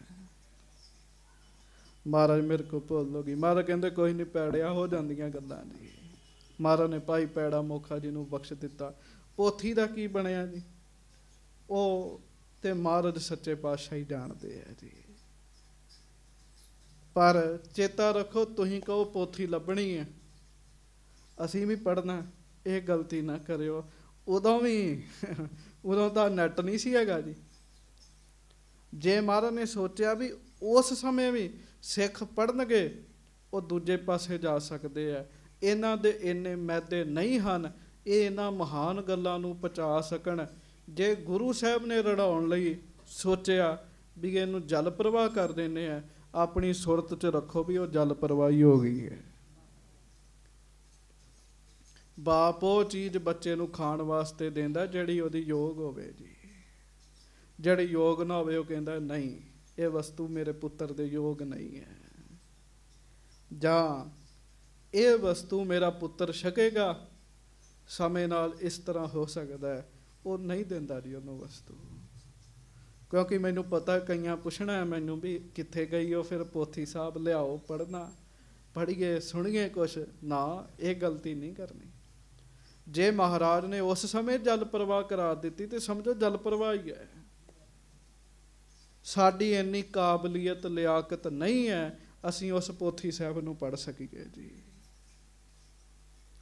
ਮਹਾਰਾਜ ਮੇਰੇ ਕੋ ਭੁੱਲ ਹੋ ਗਈ। ਮਹਾਰਾਜ ਕਹਿੰਦੇ ਕੋਈ ਨਹੀਂ ਪੈੜਿਆ, ਹੋ ਜਾਂਦੀਆਂ ਗੱਲਾਂ ਜੀ। ਮਹਾਰਾਜ ਨੇ ਭਾਈ ਪੈੜਾ ਮੋਖਾ ਜੀ ਨੂੰ ਬਖਸ਼ ਦਿੱਤਾ। ਪੋਥੀ ਦਾ ਕੀ ਬਣਿਆ ਜੀ, ਉਹ ਤੇ ਮਹਾਰਾਜ ਸੱਚੇ ਪਾਤਸ਼ਾਹ ਹੀ ਜਾਣਦੇ ਆ ਜੀ। ਪਰ ਚੇਤਾ ਰੱਖੋ, ਤੁਸੀਂ ਕਹੋ ਪੋਥੀ ਲੱਭਣੀ ਹੈ, ਅਸੀਂ ਵੀ ਪੜ੍ਹਨਾ, ਇਹ ਗਲਤੀ ਨਾ ਕਰਿਓ। ਉਦੋਂ ਵੀ ਉਦੋਂ ਤਾਂ ਨੈਟ ਨਹੀਂ ਸੀ ਹੈਗਾ ਜੀ। ਜੇ ਮਹਾਰਾਜ ਨੇ ਸੋਚਿਆ ਵੀ ਉਸ ਸਮੇਂ ਵੀ ਸਿੱਖ ਪੜ੍ਹਨਗੇ, ਉਹ ਦੂਜੇ ਪਾਸੇ ਜਾ ਸਕਦੇ ਆ। ਇਹਨਾਂ ਦੇ ਇੰਨੇ ਮੈਦੇ ਨਹੀਂ ਹਨ, ਇਹ ਇਹਨਾਂ ਮਹਾਨ ਗੱਲਾਂ ਨੂੰ ਪਹੁੰਚਾ ਸਕਣ। ਜੇ ਗੁਰੂ ਸਾਹਿਬ ਨੇ ਰੜਾਉਣ ਲਈ ਸੋਚਿਆ ਵੀ ਇਹਨੂੰ ਜਲ ਪ੍ਰਵਾਹ ਕਰ ਦਿੰਦੇ ਆ, ਆਪਣੀ ਸੁਰਤ 'ਚ ਰੱਖੋ ਵੀ ਉਹ ਜਲ ਪ੍ਰਵਾਹੀ ਹੋ ਗਈ ਹੈ। ਬਾਪ ਉਹ ਚੀਜ਼ ਬੱਚੇ ਨੂੰ ਖਾਣ ਵਾਸਤੇ ਦਿੰਦਾ ਜਿਹੜੀ ਉਹਦੀ ਯੋਗ ਹੋਵੇ ਜੀ। ਜਿਹੜੀ ਯੋਗ ਨਾ ਹੋਵੇ ਉਹ ਕਹਿੰਦਾ ਨਹੀਂ, ਇਹ ਵਸਤੂ ਮੇਰੇ ਪੁੱਤਰ ਦੇ ਯੋਗ ਨਹੀਂ ਹੈ, ਜਾਂ ਇਹ ਵਸਤੂ ਮੇਰਾ ਪੁੱਤਰ ਛਕੇਗਾ ਸਮੇਂ ਨਾਲ ਇਸ ਤਰ੍ਹਾਂ ਹੋ ਸਕਦਾ ਹੈ, ਉਹ ਨਹੀਂ ਦਿੰਦਾ ਜੀ ਉਹਨੂੰ ਵਸਤੂ। ਕਿਉਂਕਿ ਮੈਨੂੰ ਪਤਾ ਕਈਆਂ ਪੁੱਛਣਾ ਹੈ ਮੈਨੂੰ ਵੀ ਕਿੱਥੇ ਗਈ ਉਹ, ਫਿਰ ਪੋਥੀ ਸਾਹਿਬ ਲਿਆਓ ਪੜ੍ਹਨਾ, ਪੜ੍ਹੀਏ ਸੁਣੀਏ ਕੁਛ ਨਾ, ਇਹ ਗਲਤੀ ਨਹੀਂ ਕਰਨੀ। ਜੇ ਮਹਾਰਾਜ ਨੇ ਉਸ ਸਮੇਂ ਜਲ ਪ੍ਰਵਾਹ ਕਰਾ ਦਿੱਤੀ ਤੇ ਸਮਝੋ ਜਲ ਪ੍ਰਵਾਹ ਹੀ ਹੈ। ਸਾਡੀ ਇੰਨੀ ਕਾਬਲੀਅਤ ਲਿਆਕਤ ਨਹੀਂ ਹੈ ਅਸੀਂ ਉਸ ਪੋਥੀ ਸਾਹਿਬ ਨੂੰ ਪੜ੍ਹ ਸਕੀਏ ਜੀ।